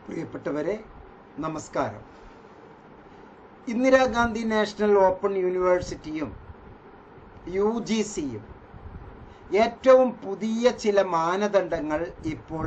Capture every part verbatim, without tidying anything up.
പ്രിയപ്പെട്ടവരെ നമസ്കാരം. Indira Gandhi national open യൂണിവേഴ്സിറ്റിയും യു ജി സിയും ഏറ്റവും പുതിയ ചില മാനദണ്ഡങ്ങൾ ഇപ്പോൾ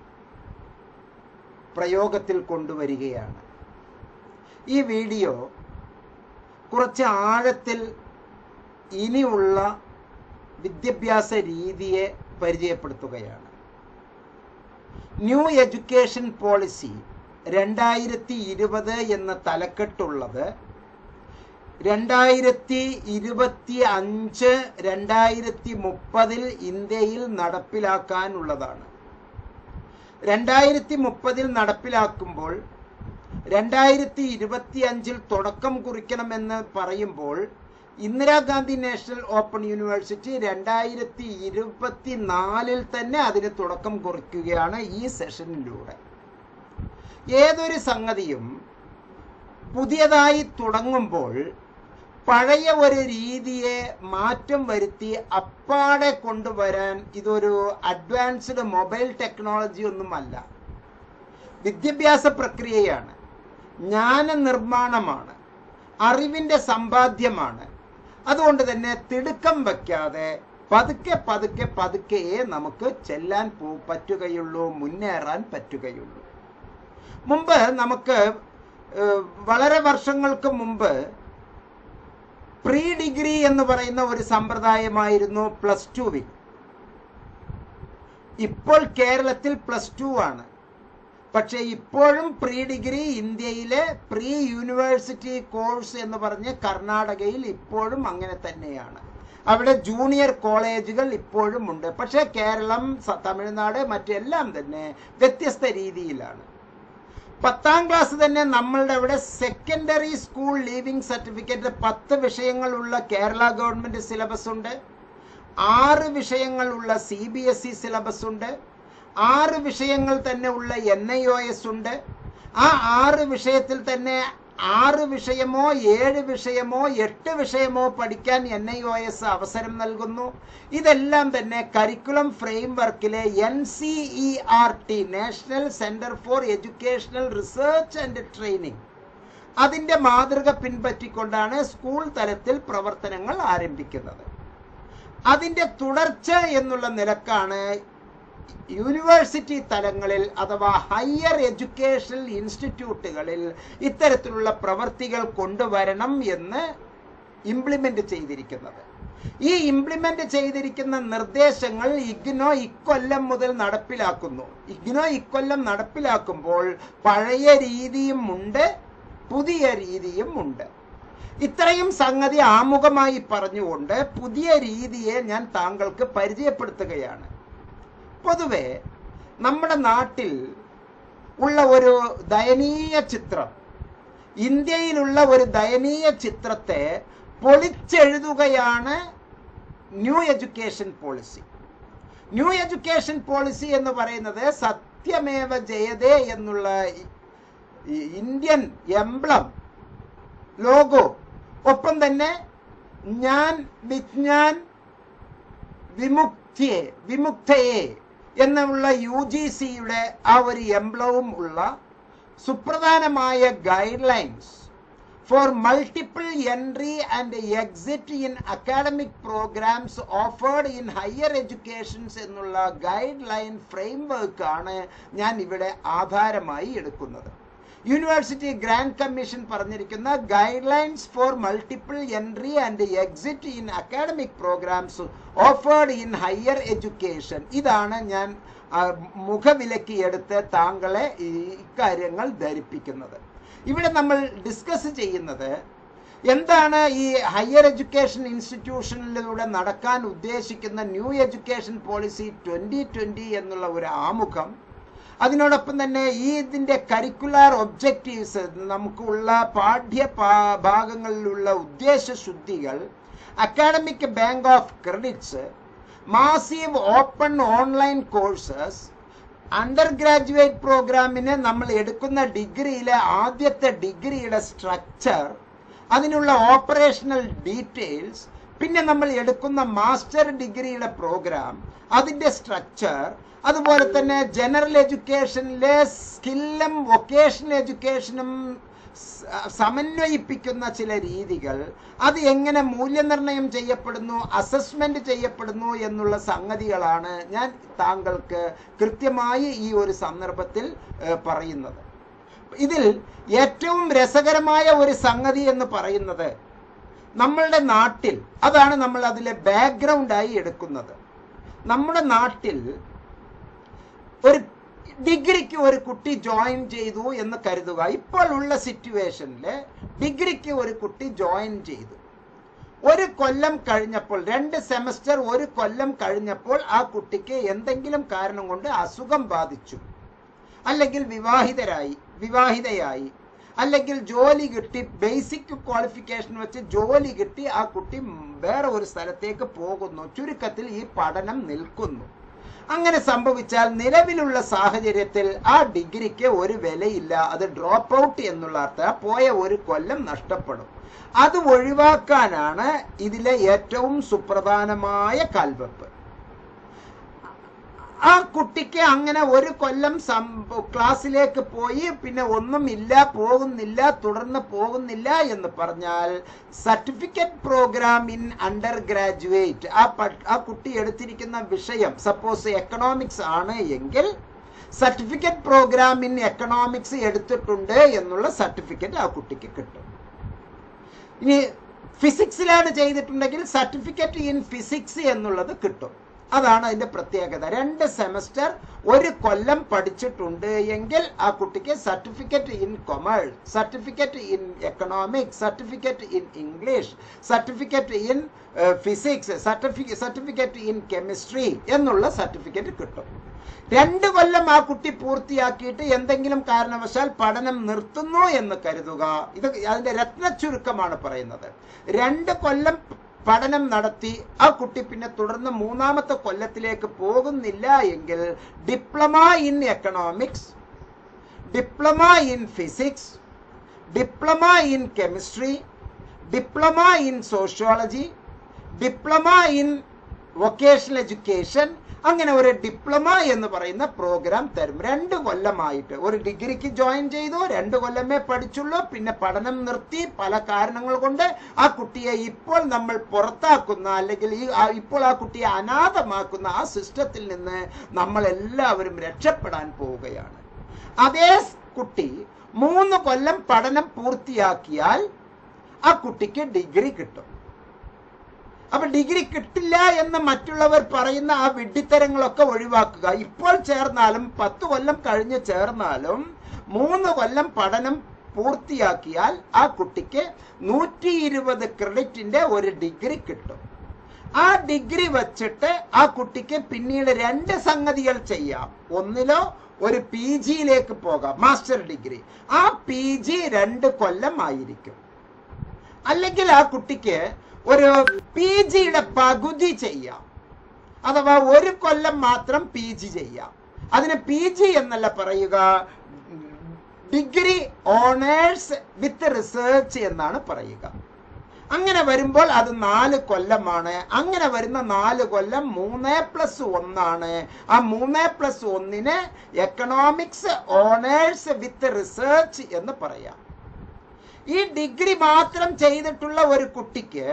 പ്രയോഗത്തിൽ കൊണ്ടുവരികയാണ്. ഈ വീഡിയോ കുറച്ച് ആഴത്തിൽ ഇനിയുള്ള വിദ്യാഭ്യാസ രീതിയെ പരിചയപ്പെടുത്തുകയാണ്. ന്യൂ എഡ്യൂക്കേഷൻ പോളിസി രണ്ടായിരത്തി ഇരുപത് എന്ന തലക്കെട്ടുള്ളത് രണ്ടായിരത്തി ഇരുപത്തി അഞ്ച് രണ്ടായിരത്തി മുപ്പതിൽ ഇന്ത്യയിൽ നടപ്പിലാക്കാനുള്ളതാണ്. രണ്ടായിരത്തി മുപ്പതിൽ നടപ്പിലാക്കുമ്പോൾ രണ്ടായിരത്തി ഇരുപത്തി അഞ്ചിൽ തുടക്കം കുറിക്കണമെന്ന് പറയുമ്പോൾ ഇന്ദിരാഗാന്ധി നാഷണൽ ഓപ്പൺ യൂണിവേഴ്സിറ്റി രണ്ടായിരത്തി ഇരുപത്തി നാലിൽ തന്നെ അതിന് തുടക്കം കുറിക്കുകയാണ് ഈ സെഷനിലൂടെ. ഏതൊരു സംഗതിയും പുതിയതായി തുടങ്ങുമ്പോൾ പഴയ ഒരു രീതിയെ മാറ്റം വരുത്തി അപ്പാടെ കൊണ്ടുവരാൻ ഇതൊരു അഡ്വാൻസ്ഡ് മൊബൈൽ ടെക്നോളജി ഒന്നുമല്ല. വിദ്യാഭ്യാസ പ്രക്രിയയാണ്, ജ്ഞാന നിർമ്മാണമാണ്, അറിവിൻ്റെ സമ്പാദ്യമാണ്. അതുകൊണ്ട് തന്നെ തിടുക്കം വയ്ക്കാതെ പതുക്കെ പതുക്കെ പതുക്കെയേ നമുക്ക് ചെല്ലാൻ പോ പറ്റുകയുള്ളൂ മുന്നേറാൻ പറ്റുകയുള്ളൂ. മുമ്പ് നമുക്ക് വളരെ വർഷങ്ങൾക്ക് മുമ്പ് പ്രീ ഡിഗ്രി എന്ന് പറയുന്ന ഒരു സമ്പ്രദായമായിരുന്നു പ്ലസ് ടുവിൽ. ഇപ്പോൾ കേരളത്തിൽ പ്ലസ് ടു ആണ്. പക്ഷേ ഇപ്പോഴും പ്രീ ഡിഗ്രി ഇന്ത്യയിലെ പ്രീ യൂണിവേഴ്സിറ്റി കോഴ്സ് എന്ന് പറഞ്ഞ് കർണാടകയിൽ ഇപ്പോഴും അങ്ങനെ തന്നെയാണ്. അവിടെ ജൂനിയർ കോളേജുകൾ ഇപ്പോഴും ഉണ്ട്. പക്ഷേ കേരളം, തമിഴ്നാട്, മറ്റെല്ലാം തന്നെ വ്യത്യസ്ത രീതിയിലാണ്. പത്താം ക്ലാസ് തന്നെ നമ്മളുടെ അവിടെ സെക്കൻഡറി സ്കൂൾ ലീവിംഗ് സർട്ടിഫിക്കറ്റ് പത്ത് വിഷയങ്ങളുള്ള കേരള ഗവൺമെന്റ് സിലബസ് ഉണ്ട്. ആറ് വിഷയങ്ങളുള്ള C B S E syllabus ഉണ്ട്. ആറ് വിഷയങ്ങൾ തന്നെ ഉള്ള എൻ ഐ ഒ എസ് ഉണ്ട്. ആ ആറ് വിഷയത്തിൽ തന്നെ ആറ് വിഷയമോ ഏഴ് വിഷയമോ എട്ട് വിഷയമോ പഠിക്കാൻ എൻ ഐ ഒ എസ് അവസരം നൽകുന്നു. ഇതെല്ലാം തന്നെ കരിക്കുലം ഫ്രെയിംവർക്കിലെ N C E R T national centre for educational research and training അതിൻ്റെ മാതൃക പിൻപറ്റിക്കൊണ്ടാണ് സ്കൂൾ തലത്തിൽ പ്രവർത്തനങ്ങൾ ആരംഭിക്കുന്നത്. അതിൻ്റെ തുടർച്ച എന്നുള്ള നിലക്കാണ് യൂണിവേഴ്സിറ്റി തലങ്ങളിൽ അഥവാ ഹയർ എഡ്യൂക്കേഷണൽ ഇൻസ്റ്റിറ്റ്യൂട്ടുകളിൽ ഇത്തരത്തിലുള്ള പ്രവർത്തികൾ കൊണ്ടുവരണം എന്ന് ഇംപ്ലിമെന്റ് ചെയ്തിരിക്കുന്നത്. ഈ ഇംപ്ലിമെന്റ് ചെയ്തിരിക്കുന്ന നിർദ്ദേശങ്ങൾ ഇഗ്നോ ഇക്കൊല്ലം മുതൽ നടപ്പിലാക്കുന്നു. ഇഗ്നോ ഇക്കൊല്ലം നടപ്പിലാക്കുമ്പോൾ പഴയ രീതിയും ഉണ്ട്, പുതിയ രീതിയും ഉണ്ട്. ഇത്രയും സംഗതി ആമുഖമായി പറഞ്ഞുകൊണ്ട് പുതിയ രീതിയെ ഞാൻ താങ്കൾക്ക് പരിചയപ്പെടുത്തുകയാണ്. പൊതുവെ നമ്മുടെ നാട്ടിൽ ഉള്ള ഒരു ദയനീയ ചിത്രം, ഇന്ത്യയിലുള്ള ഒരു ദയനീയ ചിത്രത്തെ പൊളിച്ചെഴുതുകയാണ് new education policy. New education policy എന്ന് പറയുന്നത് സത്യമേവ ജയതേ എന്നുള്ള ഇന്ത്യൻ എംബ്ലം, ലോഗോ, ഒപ്പം തന്നെ ഞാൻ വിജ്ഞാൻ വിമുക്തിയെ വിമുക്തയെ എന്നുള്ള യു ജി സിയുടെ ആ ഒരു എംബ്ലവും ഉള്ള സുപ്രധാനമായ guidelines for multiple entry and exit in academic programmes offered in higher educations എന്നുള്ള ഗൈഡ് ലൈൻ ഫ്രെയിംവർക്കാണ് ഞാൻ ഇവിടെ ആധാരമായി എടുക്കുന്നത്. യൂണിവേഴ്സിറ്റി ഗ്രാൻഡ് കമ്മീഷൻ പറഞ്ഞിരിക്കുന്ന guidelines for multiple entry and exit in academic programmes offered in higher education, ഇതാണ് ഞാൻ മുഖവിലക്കി എടുത്ത് താങ്കളെ ഇക്കാര്യങ്ങൾ ധരിപ്പിക്കുന്നത്. ഇവിടെ നമ്മൾ ഡിസ്കസ് ചെയ്യുന്നത് എന്താണ് ഈ ഹയർ എഡ്യൂക്കേഷൻ ഇൻസ്റ്റിറ്റ്യൂഷനിലൂടെ നടക്കാൻ ഉദ്ദേശിക്കുന്ന new education policy twenty twenty എന്നുള്ള ഒരു ആമുഖം. അതിനോടൊപ്പം തന്നെ ഈ ഇതിൻ്റെ കരിക്കുലർ ഒബ്ജക്റ്റീവ്സ്, നമുക്കുള്ള പാഠ്യ ഭാഗങ്ങളിലുള്ള ഉദ്ദേശശുദ്ധികൾ, academic bank of credits, massive open online courses, undergraduate പ്രോഗ്രാമിന് നമ്മൾ എടുക്കുന്ന ഡിഗ്രിയിലെ ആദ്യത്തെ ഡിഗ്രിയുടെ സ്ട്രക്ചർ, അതിനുള്ള ഓപ്പറേഷണൽ ഡീറ്റെയിൽസ്, പിന്നെ നമ്മൾ എടുക്കുന്ന മാസ്റ്റർ ഡിഗ്രിയുടെ പ്രോഗ്രാം, അതിൻ്റെ സ്ട്രക്ചർ, അതുപോലെ തന്നെ ജനറൽ എഡ്യൂക്കേഷനിലെ സ്കില്ലും വൊക്കേഷണൽ എഡ്യൂക്കേഷനും സമന്വയിപ്പിക്കുന്ന ചില രീതികൾ, അത് എങ്ങനെ മൂല്യനിർണ്ണയം ചെയ്യപ്പെടുന്നു, അസസ്മെന്റ് ചെയ്യപ്പെടുന്നു എന്നുള്ള സംഗതികളാണ് ഞാൻ താങ്കൾക്ക് കൃത്യമായി ഈ ഒരു സന്ദർഭത്തിൽ പറയുന്നത്. ഇതിൽ ഏറ്റവും രസകരമായ ഒരു സംഗതി എന്ന് പറയുന്നത്, നമ്മളുടെ നാട്ടിൽ, അതാണ് നമ്മൾ അതിലെ ബാക്ക്ഗ്രൗണ്ടായി എടുക്കുന്നത്, നമ്മുടെ നാട്ടിൽ ഒരു ഡിഗ്രിക്ക് ഒരു കുട്ടി ജോയിൻ ചെയ്തു എന്ന് കരുതുക. ഇപ്പോൾ ഉള്ള സിറ്റുവേഷനിൽ ഡിഗ്രിക്ക് ഒരു കുട്ടി ജോയിൻ ചെയ്തു. ഒരു കൊല്ലം കഴിഞ്ഞപ്പോൾ, രണ്ട് സെമസ്റ്റർ ഒരു കൊല്ലം കഴിഞ്ഞപ്പോൾ ആ കുട്ടിക്ക് എന്തെങ്കിലും കാരണം കൊണ്ട് അസുഖം ബാധിച്ചു, അല്ലെങ്കിൽ വിവാഹിതരായി വിവാഹിതയായി അല്ലെങ്കിൽ ജോലി കിട്ടി, ബേസിക് ക്വാളിഫിക്കേഷൻ വെച്ച് ജോലി കിട്ടി, ആ കുട്ടി വേറെ ഒരു സ്ഥലത്തേക്ക് പോകുന്നു. ചുരുക്കത്തിൽ ഈ പഠനം നിൽക്കുന്നു. അങ്ങനെ സംഭവിച്ചാൽ നിലവിലുള്ള സാഹചര്യത്തിൽ ആ ഡിഗ്രിക്ക് ഒരു വിലയില്ല, അത് ഡ്രോപ്പ് ഔട്ട് എന്നുള്ള അർത്ഥം, പോയ ഒരു കൊല്ലം നഷ്ടപ്പെടും. അത് ഒഴിവാക്കാനാണ് ഇതിലെ ഏറ്റവും സുപ്രധാനമായ കാൽവെപ്പ്. ആ കുട്ടിക്ക് അങ്ങനെ ഒരു കൊല്ലം ക്ലാസ്സിലേക്ക് പോയി പിന്നെ ഒന്നുമില്ല, പോകുന്നില്ല, തുടർന്ന് പോകുന്നില്ല എന്ന് പറഞ്ഞാൽ certificate programme in undergraduate, ആ ആ കുട്ടി എടുത്തിരിക്കുന്ന വിഷയം സപ്പോസ് എക്കണോമിക്സ് ആണ് എങ്കിൽ സർട്ടിഫിക്കറ്റ് പ്രോഗ്രാം ഇൻ എക്കണോമിക്സ് എടുത്തിട്ടുണ്ട് എന്നുള്ള സർട്ടിഫിക്കറ്റ് ആ കുട്ടിക്ക് കിട്ടും. ഇനി ഫിസിക്സിലാണ് ചെയ്തിട്ടുണ്ടെങ്കിൽ സർട്ടിഫിക്കറ്റ് ഇൻ ഫിസിക്സ് എന്നുള്ളത് കിട്ടും. അതാണ് അതിന്റെ പ്രത്യേകത. രണ്ട് സെമസ്റ്റർ ഒരു കൊല്ലം പഠിച്ചിട്ടുണ്ട് എങ്കിൽ ആ കുട്ടിക്ക് certificate in commerce, certificate in economics, certificate in English, certificate in physics, certificate in chemistry എന്നുള്ള സർട്ടിഫിക്കറ്റ് കിട്ടും. രണ്ട് കൊല്ലം ആ കുട്ടി പൂർത്തിയാക്കിയിട്ട് എന്തെങ്കിലും കാരണവശാൽ പഠനം നിർത്തുന്നു എന്ന് കരുതുക. ഇത് അതിന്റെ രത്നച്ചുരുക്കമാണ് പറയുന്നത്. രണ്ട് കൊല്ലം പഠനം നടത്തി ആ കുട്ടി പിന്നെ തുടർന്ന് മൂന്നാമത്തെ കൊല്ലത്തിലേക്ക് പോകുന്നില്ല എങ്കിൽ diploma in economics, diploma in physics, diploma in chemistry, diploma in sociology, diploma in vocational education, അങ്ങനെ ഒരു ഡിപ്ലോമ എന്ന് പറയുന്ന പ്രോഗ്രാം തരും. രണ്ട് കൊല്ലമായിട്ട് ഒരു ഡിഗ്രിക്ക് ജോയിൻ ചെയ്തു, രണ്ട് കൊല്ലമേ പഠിച്ചുള്ളൂ, പിന്നെ പഠനം നിർത്തി, പല കാരണങ്ങൾ കൊണ്ട് ആ കുട്ടിയെ ഇപ്പോൾ നമ്മൾ പുറത്താക്കുന്ന, അല്ലെങ്കിൽ ഈ ഇപ്പോൾ ആ കുട്ടിയെ അനാഥമാക്കുന്ന ആ സിസ്റ്റത്തിൽ നിന്ന് നമ്മൾ എല്ലാവരും രക്ഷപ്പെടാൻ പോവുകയാണ്. അതേ കുട്ടി മൂന്ന് കൊല്ലം പഠനം പൂർത്തിയാക്കിയാൽ ആ കുട്ടിക്ക് ഡിഗ്രി കിട്ടും. അപ്പൊ ഡിഗ്രി കിട്ടില്ല എന്ന് മറ്റുള്ളവർ പറയുന്ന ആ വിഡ്ഢിത്തരങ്ങളൊക്കെ ഒഴിവാക്കുക. ഇപ്പോൾ ചേർന്നാലും പത്ത് കൊല്ലം കഴിഞ്ഞ് ചേർന്നാലും മൂന്ന് കൊല്ലം പഠനം പൂർത്തിയാക്കിയാൽ ആ കുട്ടിക്ക് നൂറ്റി ഇരുപത് ക്രെഡിറ്റിന്റെ ഒരു ഡിഗ്രി കിട്ടും. ആ ഡിഗ്രി വച്ചിട്ട് ആ കുട്ടിക്ക് പിന്നീട് രണ്ട് സംഗതികൾ ചെയ്യാം. ഒന്നിലോ ഒരു പി ജിയിലേക്ക് പോകാം, മാസ്റ്റർ ഡിഗ്രി. ആ പി ജി രണ്ട് കൊല്ലം ആയിരിക്കും. അല്ലെങ്കിൽ ആ കുട്ടിക്ക് ഒരു പി ജിയുടെ പകുതി ചെയ്യാം, അഥവാ ഒരു കൊല്ലം മാത്രം പി ജി ചെയ്യാം. അതിന് പി ജി എന്നല്ല പറയുക, ഡിഗ്രി ഓണേഴ്സ് വിത്ത് റിസർച്ച് എന്നാണ് പറയുക. അങ്ങനെ വരുമ്പോൾ അത് നാല് കൊല്ലമാണ്. അങ്ങനെ വരുന്ന നാല് കൊല്ലം മൂന്ന് പ്ലസ് ഒന്നാണ്. ആ മൂന്ന് പ്ലസ് ഒന്നിന് എക്കണോമിക്സ് ഓണേഴ്സ് വിത്ത് റിസർച്ച് എന്ന് പറയാം. ഈ ഡിഗ്രി മാത്രം ചെയ്തിട്ടുള്ള ഒരു കുട്ടിക്ക്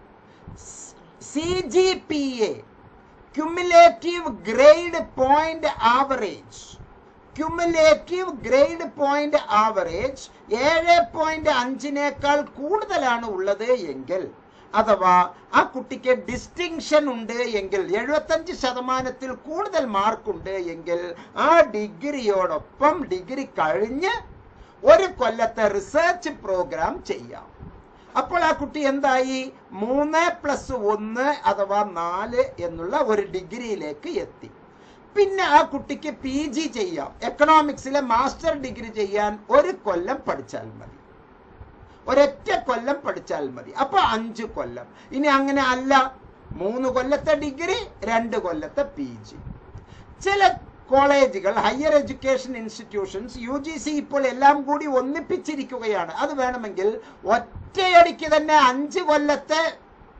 C G P A, cumulative grade point average, cumulative grade point average ഏഴ് പോയിന്റ് അഞ്ചിനേക്കാൾ കൂടുതലാണ് ഉള്ളത് എങ്കിൽ, അഥവാ ആ കുട്ടിക്ക് ഡിസ്റ്റിങ്ഷൻ ഉണ്ട് എങ്കിൽ, എഴുപത്തഞ്ച് ശതമാനത്തിൽ കൂടുതൽ മാർക്കുണ്ട് എങ്കിൽ ആ ഡിഗ്രിയോടൊപ്പം ഡിഗ്രി കഴിഞ്ഞ് ഒരു കൊല്ലത്തെ റിസർച്ച് പ്രോഗ്രാം ചെയ്യാം. അപ്പോൾ ആ കുട്ടി എന്തായി? മൂന്ന് പ്ലസ് ഒന്ന് അഥവാ നാല് എന്നുള്ള ഒരു ഡിഗ്രിയിലേക്ക് എത്തി. പിന്നെ ആ കുട്ടിക്ക് പി ജി ചെയ്യാം. എക്കണോമിക്സിലെ മാസ്റ്റർ ഡിഗ്രി ചെയ്യാൻ ഒരു കൊല്ലം പഠിച്ചാൽ മതി, ഒരൊറ്റ കൊല്ലം പഠിച്ചാൽ മതി. അപ്പൊ അഞ്ച് കൊല്ലം. ഇനി അങ്ങനെ അല്ല, മൂന്ന് കൊല്ലത്തെ ഡിഗ്രി, രണ്ട് കൊല്ലത്തെ പി ജി. ചില കോളേജുകൾ, higher education institutions, U G C ഇപ്പോൾ എല്ലാം കൂടി ഒന്നിപ്പിച്ചിരിക്കുകയാണ്. അത് വേണമെങ്കിൽ ഒറ്റയടിക്ക് തന്നെ അഞ്ച് കൊല്ലത്തെ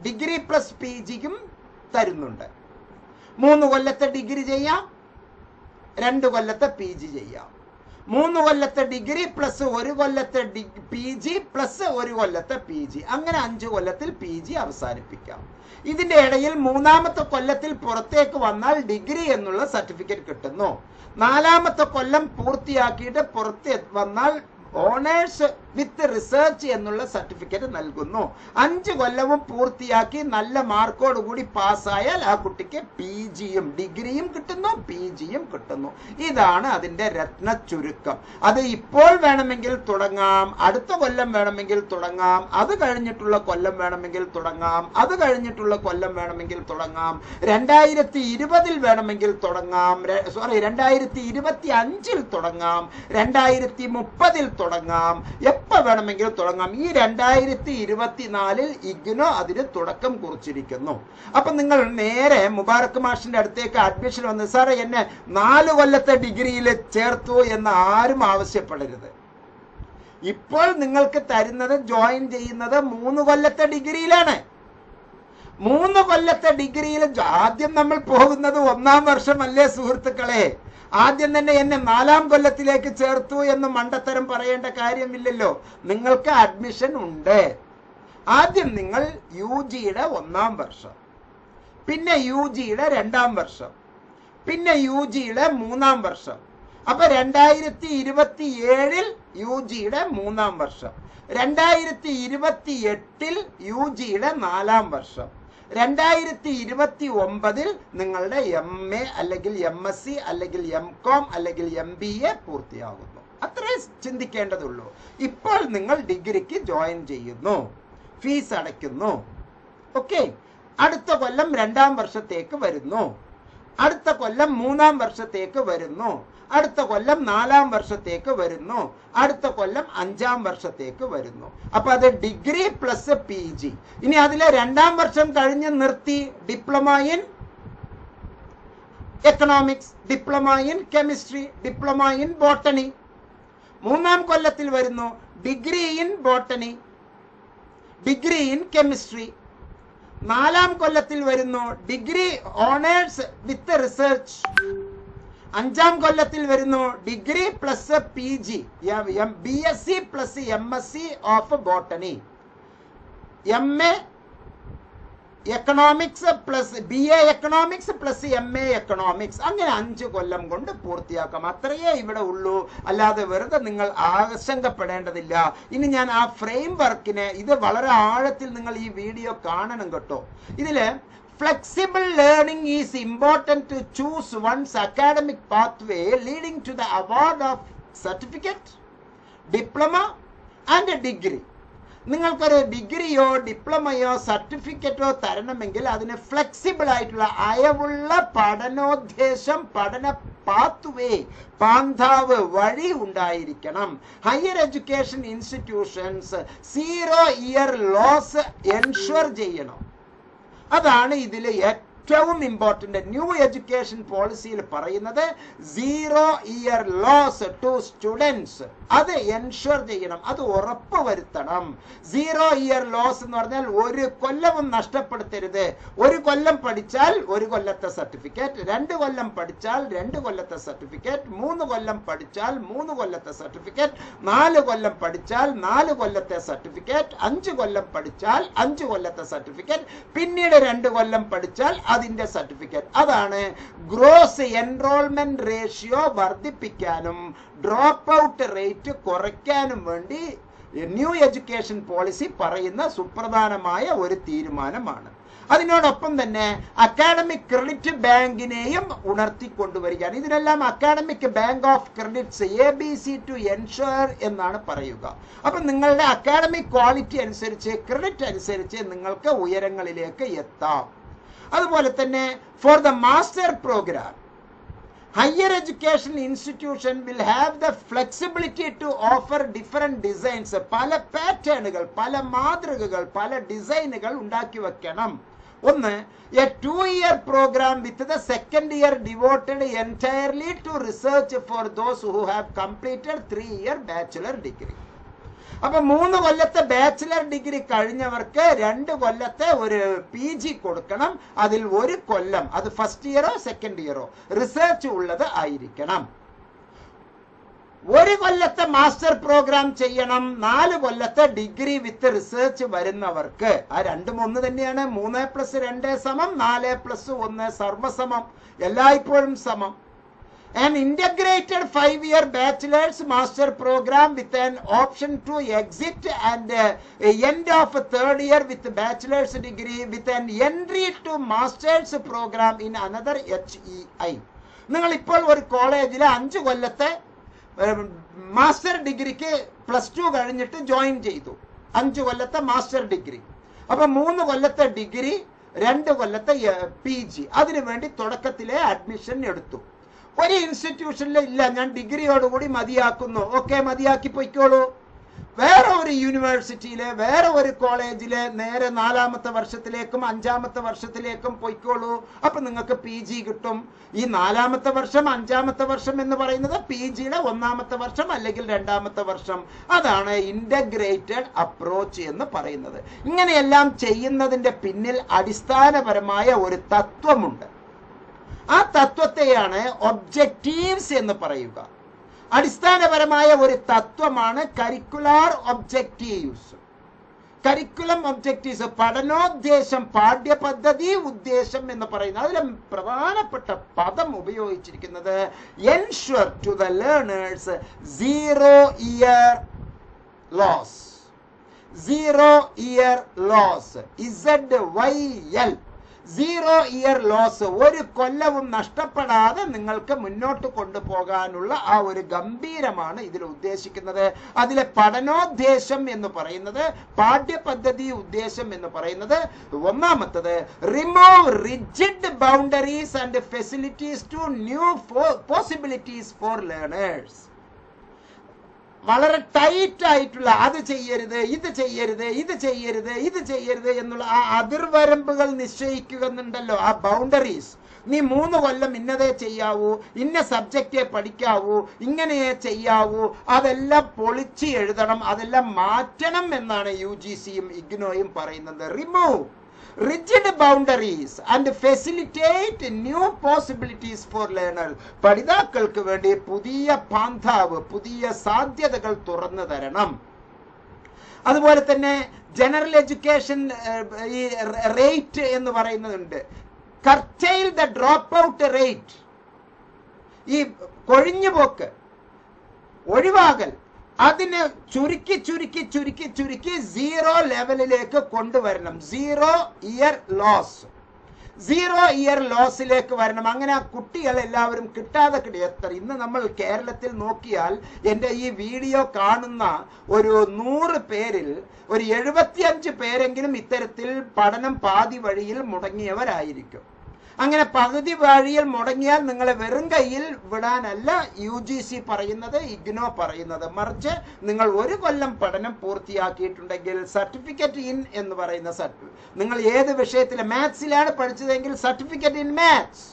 ഡിഗ്രി പ്ലസ് പി ജിക്കും തരുന്നുണ്ട്. മൂന്ന് കൊല്ലത്തെ ഡിഗ്രി ചെയ്യാം, രണ്ട് കൊല്ലത്തെ പി ജി ചെയ്യാം. മൂന്ന് കൊല്ലത്തെ ഡിഗ്രി പ്ലസ് ഒരു കൊല്ലത്തെ പി ജി പ്ലസ് ഒരു കൊല്ലത്തെ പി ജി, അങ്ങനെ അഞ്ചു കൊല്ലത്തിൽ പി ജി അവസാനിപ്പിക്കാം. ഇതിന്റെ ഇടയിൽ മൂന്നാമത്തെ കൊല്ലത്തിൽ പുറത്തേക്ക് വന്നാൽ ഡിഗ്രി എന്നുള്ള സർട്ടിഫിക്കറ്റ് കിട്ടുന്നു. നാലാമത്തെ കൊല്ലം പൂർത്തിയാക്കിയിട്ട് പുറത്ത് വന്നാൽ ഓണേഴ്സ് വിത്ത് റിസർച്ച് എന്നുള്ള സർട്ടിഫിക്കറ്റ് നൽകുന്നു. അഞ്ച് കൊല്ലവും പൂർത്തിയാക്കി നല്ല മാർക്കോട് കൂടി പാസ്സായാൽ ആ കുട്ടിക്ക് പി ജിയും ഡിഗ്രിയും കിട്ടുന്നു, പി ജിയും കിട്ടുന്നു. ഇതാണ് അതിന്റെ രത്ന ചുരുക്കം. അത് ഇപ്പോൾ വേണമെങ്കിൽ തുടങ്ങാം, അടുത്ത കൊല്ലം വേണമെങ്കിൽ തുടങ്ങാം, അത് കഴിഞ്ഞിട്ടുള്ള കൊല്ലം വേണമെങ്കിൽ തുടങ്ങാം, അത് കഴിഞ്ഞിട്ടുള്ള കൊല്ലം വേണമെങ്കിൽ തുടങ്ങാം, രണ്ടായിരത്തി ഇരുപതിൽ വേണമെങ്കിൽ തുടങ്ങാം, സോറി രണ്ടായിരത്തി ഇരുപത്തി അഞ്ചിൽ തുടങ്ങാം, രണ്ടായിരത്തി മുപ്പതിൽ തുടങ്ങാം, എപ്പോ വേണമെങ്കിൽ തുടങ്ങാം. ഈ രണ്ടായിരത്തി ഇരുപത്തിനാലിൽ ഇഗ്നോ അതിന് തുടക്കം കുറിച്ചിരിക്കുന്നു. അപ്പൊ നിങ്ങൾ നേരെ മുബാറക് മാഷിന്റെ അടുത്തേക്ക് അഡ്മിഷൻ വന്ന് സാറേ എന്നെ നാല് കൊല്ലത്തെ ഡിഗ്രിയിൽ ചേർത്തു എന്ന് ആരും ആവശ്യപ്പെടരുത്. ഇപ്പോൾ നിങ്ങൾക്ക് തരുന്നത് ജോയിൻ ചെയ്യുന്നത് മൂന്ന് കൊല്ലത്തെ ഡിഗ്രിയിലാണ്. മൂന്ന് കൊല്ലത്തെ ഡിഗ്രിയിൽ ആദ്യം നമ്മൾ പോകുന്നത് ഒന്നാം വർഷമല്ലേ സുഹൃത്തുക്കളെ? ആദ്യം തന്നെ എന്നെ നാലാം കൊല്ലത്തിലേക്ക് ചേർത്തു എന്ന് മണ്ടത്തരം പറയേണ്ട കാര്യമില്ലല്ലോ. നിങ്ങൾക്ക് അഡ്മിഷൻ ഉണ്ട്. ആദ്യം നിങ്ങൾ യു ജിയുടെ ഒന്നാം വർഷം, പിന്നെ യു ജിയുടെ രണ്ടാം വർഷം, പിന്നെ യു ജിയുടെ മൂന്നാം വർഷം. അപ്പൊ രണ്ടായിരത്തി ഇരുപത്തി ഏഴിൽ യു ജിയുടെ മൂന്നാം വർഷം, രണ്ടായിരത്തി ഇരുപത്തി എട്ടിൽ യു ജിയുടെ നാലാം വർഷം, രണ്ടായിരത്തി ഇരുപത്തി ഒമ്പതിൽ നിങ്ങളുടെ എം എ അല്ലെങ്കിൽ എം എസ് സി അല്ലെങ്കിൽ എം കോം അല്ലെങ്കിൽ എം ബി എ പൂർത്തിയാകുന്നു. അത്രേ ചിന്തിക്കേണ്ടതുള്ളൂ. ഇപ്പോൾ നിങ്ങൾ ഡിഗ്രിക്ക് ജോയിൻ ചെയ്യുന്നു, ഫീസ് അടയ്ക്കുന്നു. ഓക്കെ, അടുത്ത കൊല്ലം രണ്ടാം വർഷത്തേക്ക് വരുന്നു, അടുത്ത കൊല്ലം മൂന്നാം വർഷത്തേക്ക് വരുന്നു, അടുത്ത കൊല്ലം നാലാം വർഷത്തേക്ക് വരുന്നു, അടുത്ത കൊല്ലം അഞ്ചാം വർഷത്തേക്ക് വരുന്നു. അപ്പൊ അത് ഡിഗ്രി പ്ലസ് പി ജി. ഇനി അതിലെ രണ്ടാം വർഷം കഴിഞ്ഞ് നിർത്തി diploma in economics, diploma in chemistry, diploma in botany. മൂന്നാം കൊല്ലത്തിൽ വരുന്നു degree in botany, degree in chemistry. നാലാം കൊല്ലത്തിൽ വരുന്നു ഡിഗ്രി ഓണേഴ്സ് വിത്ത് റിസർച്ച്. അഞ്ചാം കൊല്ലത്തിൽ വരുന്നു degree plus P G, B S C plus M S C of botany, M A economics plus B A economics plus M A economics. അങ്ങനെ അഞ്ചു കൊല്ലം കൊണ്ട് പൂർത്തിയാക്കാം. അത്രയേ ഇവിടെ ഉള്ളൂ. അല്ലാതെ വെറുതെ നിങ്ങൾ ആശങ്കപ്പെടേണ്ടതില്ല. ഇനി ഞാൻ ആ ഫ്രെയിം വർക്കിനെ, ഇത് വളരെ ആഴത്തിൽ നിങ്ങൾ ഈ വീഡിയോ കാണണം കേട്ടോ. ഇതില് flexible learning is important to choose one's academic pathway leading to the award of certificate, diploma and a degree. നിങ്ങൾക്കൊരു ഡിഗ്രിയോ ഡിപ്ലോമയോ സർട്ടിഫിക്കറ്റോ തരണമെങ്കിൽ അതിന് ഫ്ലെക്സിബിൾ ആയിട്ടുള്ള അയവുള്ള പഠനോദ്ദേശം, പഠന പാത്വേ, പാന്താവ്, വഴി ഉണ്ടായിരിക്കണം. Higher education institutions zero year loss ensure ചെയ്യണം. അതാണ് ഇതിൽ ഏറ്റവും ഇമ്പോർട്ടന്റ്. ന്യൂ എഡ്യൂക്കേഷൻ പോളിസിയിൽ പറയുന്നത് zero year loss to students. അത് എൻഷുർ ചെയ്യണം, അത് ഉറപ്പ് വരുത്തണം. സീറോ ഇയർ ലോസ് എന്ന് പറഞ്ഞാൽ ഒരു കൊല്ലവും നഷ്ടപ്പെടുത്തരുത്. ഒരു കൊല്ലം പഠിച്ചാൽ ഒരു കൊല്ലത്തെ സർട്ടിഫിക്കറ്റ്, രണ്ട് കൊല്ലം പഠിച്ചാൽ രണ്ട് കൊല്ലത്തെ സർട്ടിഫിക്കറ്റ്, മൂന്ന് കൊല്ലം പഠിച്ചാൽ മൂന്ന് കൊല്ലത്തെ സർട്ടിഫിക്കറ്റ്, നാല് കൊല്ലം പഠിച്ചാൽ നാല് കൊല്ലത്തെ സർട്ടിഫിക്കറ്റ്, അഞ്ച് കൊല്ലം പഠിച്ചാൽ അഞ്ച് കൊല്ലത്തെ സർട്ടിഫിക്കറ്റ്, പിന്നീട് രണ്ട് കൊല്ലം പഠിച്ചാൽ അതിന്റെ സർട്ടിഫിക്കറ്റ്. അതാണ് ഗ്രോസ് എൻറോൾമെന്റ് റേഷ്യോ വർദ്ധിപ്പിക്കാനും ഡ്രോപ്പ് ഔട്ട് റേറ്റ് കുറയ്ക്കാനും വേണ്ടി ന്യൂ എഡ്യൂക്കേഷൻ പോളിസി പറയുന്ന സുപ്രധാനമായ ഒരു തീരുമാനമാണ്. അതിനോടൊപ്പം തന്നെ അക്കാഡമിക് ക്രെഡിറ്റ് ബാങ്കിനെയും ഉണർത്തിക്കൊണ്ടുവരികയാണ്. ഇതിനെല്ലാം academic bank of credits, A B C to ensure എന്നാണ് പറയുക. അപ്പൊ നിങ്ങളുടെ അക്കാഡമിക് ക്വാളിറ്റി അനുസരിച്ച്, ക്രെഡിറ്റ് അനുസരിച്ച് നിങ്ങൾക്ക് ഉയരങ്ങളിലേക്ക് എത്താം. അതുപോലെ തന്നെ for the master programme, higher education institution will have the flexibility to offer different designs. പല പാറ്റേണുകൾ, പല മാതൃകകൾ, പല ഡിസൈനുകൾ ഉണ്ടാക്കി വെക്കണം. ഒന്ന്, a two year program with the second year devoted entirely to research for those who have completed three year bachelor degree. അപ്പൊ മൂന്ന് കൊല്ലത്തെ ബാച്ചിലർ ഡിഗ്രി കഴിഞ്ഞവർക്ക് രണ്ട് കൊല്ലത്തെ ഒരു പി ജി കൊടുക്കണം. അതിൽ ഒരു കൊല്ലം, അത് ഫസ്റ്റ് ഇയറോ സെക്കൻഡ് ഇയറോ റിസർച്ച് ഉള്ളത് ആയിരിക്കണം. ഒരു കൊല്ലത്തെ മാസ്റ്റർ പ്രോഗ്രാം ചെയ്യണം. നാല് കൊല്ലത്തെ ഡിഗ്രി വിത്ത് റിസർച്ച് വരുന്നവർക്ക് ആ രണ്ടും ഒന്ന് തന്നെയാണ്. മൂന്ന് പ്ലസ് രണ്ട് സമം നാല് പ്ലസ് ഒന്ന് സർവസമം, എല്ലായ്പ്പോഴും സമം. An integrated five-year bachelor's master program with an option to exit and uh, end of third year with bachelor's degree with an entry to master's program in another H E I. നിങ്ങൾ ഇപ്പോൾ ഒരു കോളേജിലെ അഞ്ചു കൊല്ലത്തെ master ഡിഗ്രിക്ക് plus two കഴിഞ്ഞിട്ട് join ചെയ്തു. അഞ്ചു കൊല്ലത്തെ master degree. അപ്പൊ മൂന്ന് കൊല്ലത്തെ ഡിഗ്രി, രണ്ട് കൊല്ലത്തെ പി ജി, അതിനുവേണ്ടി തുടക്കത്തിലെ അഡ്മിഷൻ എടുത്തു. ഒരു ഇൻസ്റ്റിറ്റ്യൂഷനിൽ ഇല്ല, ഞാൻ ഡിഗ്രിയോടുകൂടി മതിയാക്കുന്നു, ഓക്കെ മതിയാക്കി പൊയ്ക്കോളൂ. വേറെ ഒരു യൂണിവേഴ്സിറ്റിയിലെ വേറെ ഒരു കോളേജിലെ നേരെ നാലാമത്തെ വർഷത്തിലേക്കും അഞ്ചാമത്തെ വർഷത്തിലേക്കും പൊയ്ക്കോളൂ. അപ്പൊ നിങ്ങൾക്ക് പി ജി കിട്ടും. ഈ നാലാമത്തെ വർഷം അഞ്ചാമത്തെ വർഷം എന്ന് പറയുന്നത് പി ജിയുടെ ഒന്നാമത്തെ വർഷം അല്ലെങ്കിൽ രണ്ടാമത്തെ വർഷം. അതാണ് ഇന്റഗ്രേറ്റഡ് അപ്രോച്ച് എന്ന് പറയുന്നത്. ഇങ്ങനെയെല്ലാം ചെയ്യുന്നതിന്റെ പിന്നിൽ അടിസ്ഥാനപരമായ ഒരു തത്വമുണ്ട്. ആ തത്വത്തെയാണ് ഒബ്ജക്റ്റീവ്സ് എന്ന് പറയുക. അടിസ്ഥാനപരമായ ഒരു തത്വമാണ് കരിക്കുലാർ ഒബ്ജക്റ്റീവ്സ്. കരിക്കുലം ഒബ്ജക്റ്റീവ്സ്, പഠനോദ്ദേശം, പാഠ്യപദ്ധതി ഉദ്ദേശം എന്ന് പറയുന്നത്. അതിലെ പ്രധാനപ്പെട്ട പദം ഉപയോഗിച്ചിരിക്കുന്നത് ensure to the learners zero year loss. Zero year loss, Z Y L, zero year loss. ഒരു കൊല്ലവും നഷ്ടപ്പെടാതെ നിങ്ങൾക്ക് മുന്നോട്ട് കൊണ്ടുപോകാനുള്ള ആ ഒരു ഗംഭീരമാണ് ഇതിൽ ഉദ്ദേശിക്കുന്നത്. അതിലെ പഠനോദ്ദേശം എന്ന് പറയുന്നത്, പാഠ്യപദ്ധതി ഉദ്ദേശം എന്ന് പറയുന്നത്, ഒന്നാമത്തത് remove rigid boundaries and facilities to new possibilities for learners. വളരെ ടൈറ്റ് ആയിട്ടുള്ള അത് ചെയ്യരുത്, ഇത് ചെയ്യരുത്, ഇത് ചെയ്യരുത്, ഇത് ചെയ്യരുത് എന്നുള്ള ആ അതിർവരമ്പുകൾ നിശ്ചയിക്കുന്നുണ്ടല്ലോ, ആ ബൗണ്ടറീസ്. നീ മൂന്ന് കൊല്ലം ഇന്നതേ ചെയ്യാവൂ, ഇന്ന സബ്ജക്റ്റേ പഠിക്കാവൂ, ഇങ്ങനെയേ ചെയ്യാവൂ, അതെല്ലാം പൊളിച്ച് എഴുതണം, അതെല്ലാം മാറ്റണം എന്നാണ് യു ജി സിയും ഇഗ്നോയും പറയുന്നത്. Remove rigid boundaries and facilitate new possibilities for learners. പഠിതാക്കൾക്ക് വേണ്ടി പുതിയ പാന്താവ്, പുതിയ സാധ്യതകൾ തുറന്നു തരണം. അതുപോലെ തന്നെ ജനറൽ എഡ്യൂക്കേഷൻ ഈ റേറ്റ് എന്ന് പറയുന്നുണ്ട്. Curtail the drop out rate, ഈ കൊഴിഞ്ഞുപോക്ക്, ഒഴിവാകൽ, അതിനെ ചുരുക്കി ചുരുക്കി ചുരുക്കി ചുരുക്കി സീറോ ലെവലിലേക്ക് കൊണ്ടുവരണം. Zero year loss, zero year ലോസിലേക്ക് വരണം. അങ്ങനെ ആ കുട്ടികൾ എല്ലാവരും കിട്ടാതെ കിട്ടിയ ഇന്ന് നമ്മൾ കേരളത്തിൽ നോക്കിയാൽ എൻ്റെ ഈ വീഡിയോ കാണുന്ന ഒരു നൂറ് പേരിൽ ഒരു എഴുപത്തിയഞ്ച് പേരെങ്കിലും ഇത്തരത്തിൽ പഠനം പാതി വഴിയിൽ മുടങ്ങിയവരായിരിക്കും. അങ്ങനെ പകുതി വഴിയിൽ മുടങ്ങിയാൽ നിങ്ങളെ വെറും കയ്യിൽ വിടാനല്ല യു ജി സി പറയുന്നത്, ഇഗ്നോ പറയുന്നത്. മറിച്ച് നിങ്ങൾ ഒരു കൊല്ലം പഠനം പൂർത്തിയാക്കിയിട്ടുണ്ടെങ്കിൽ സർട്ടിഫിക്കറ്റ് ഇൻ എന്ന് പറയുന്ന സർട്ടിഫിക്കറ്റ്, നിങ്ങൾ ഏത് വിഷയത്തിൽ മാത്സിലാണ് പഠിച്ചതെങ്കിൽ സർട്ടിഫിക്കറ്റ് ഇൻ മാത്സ്,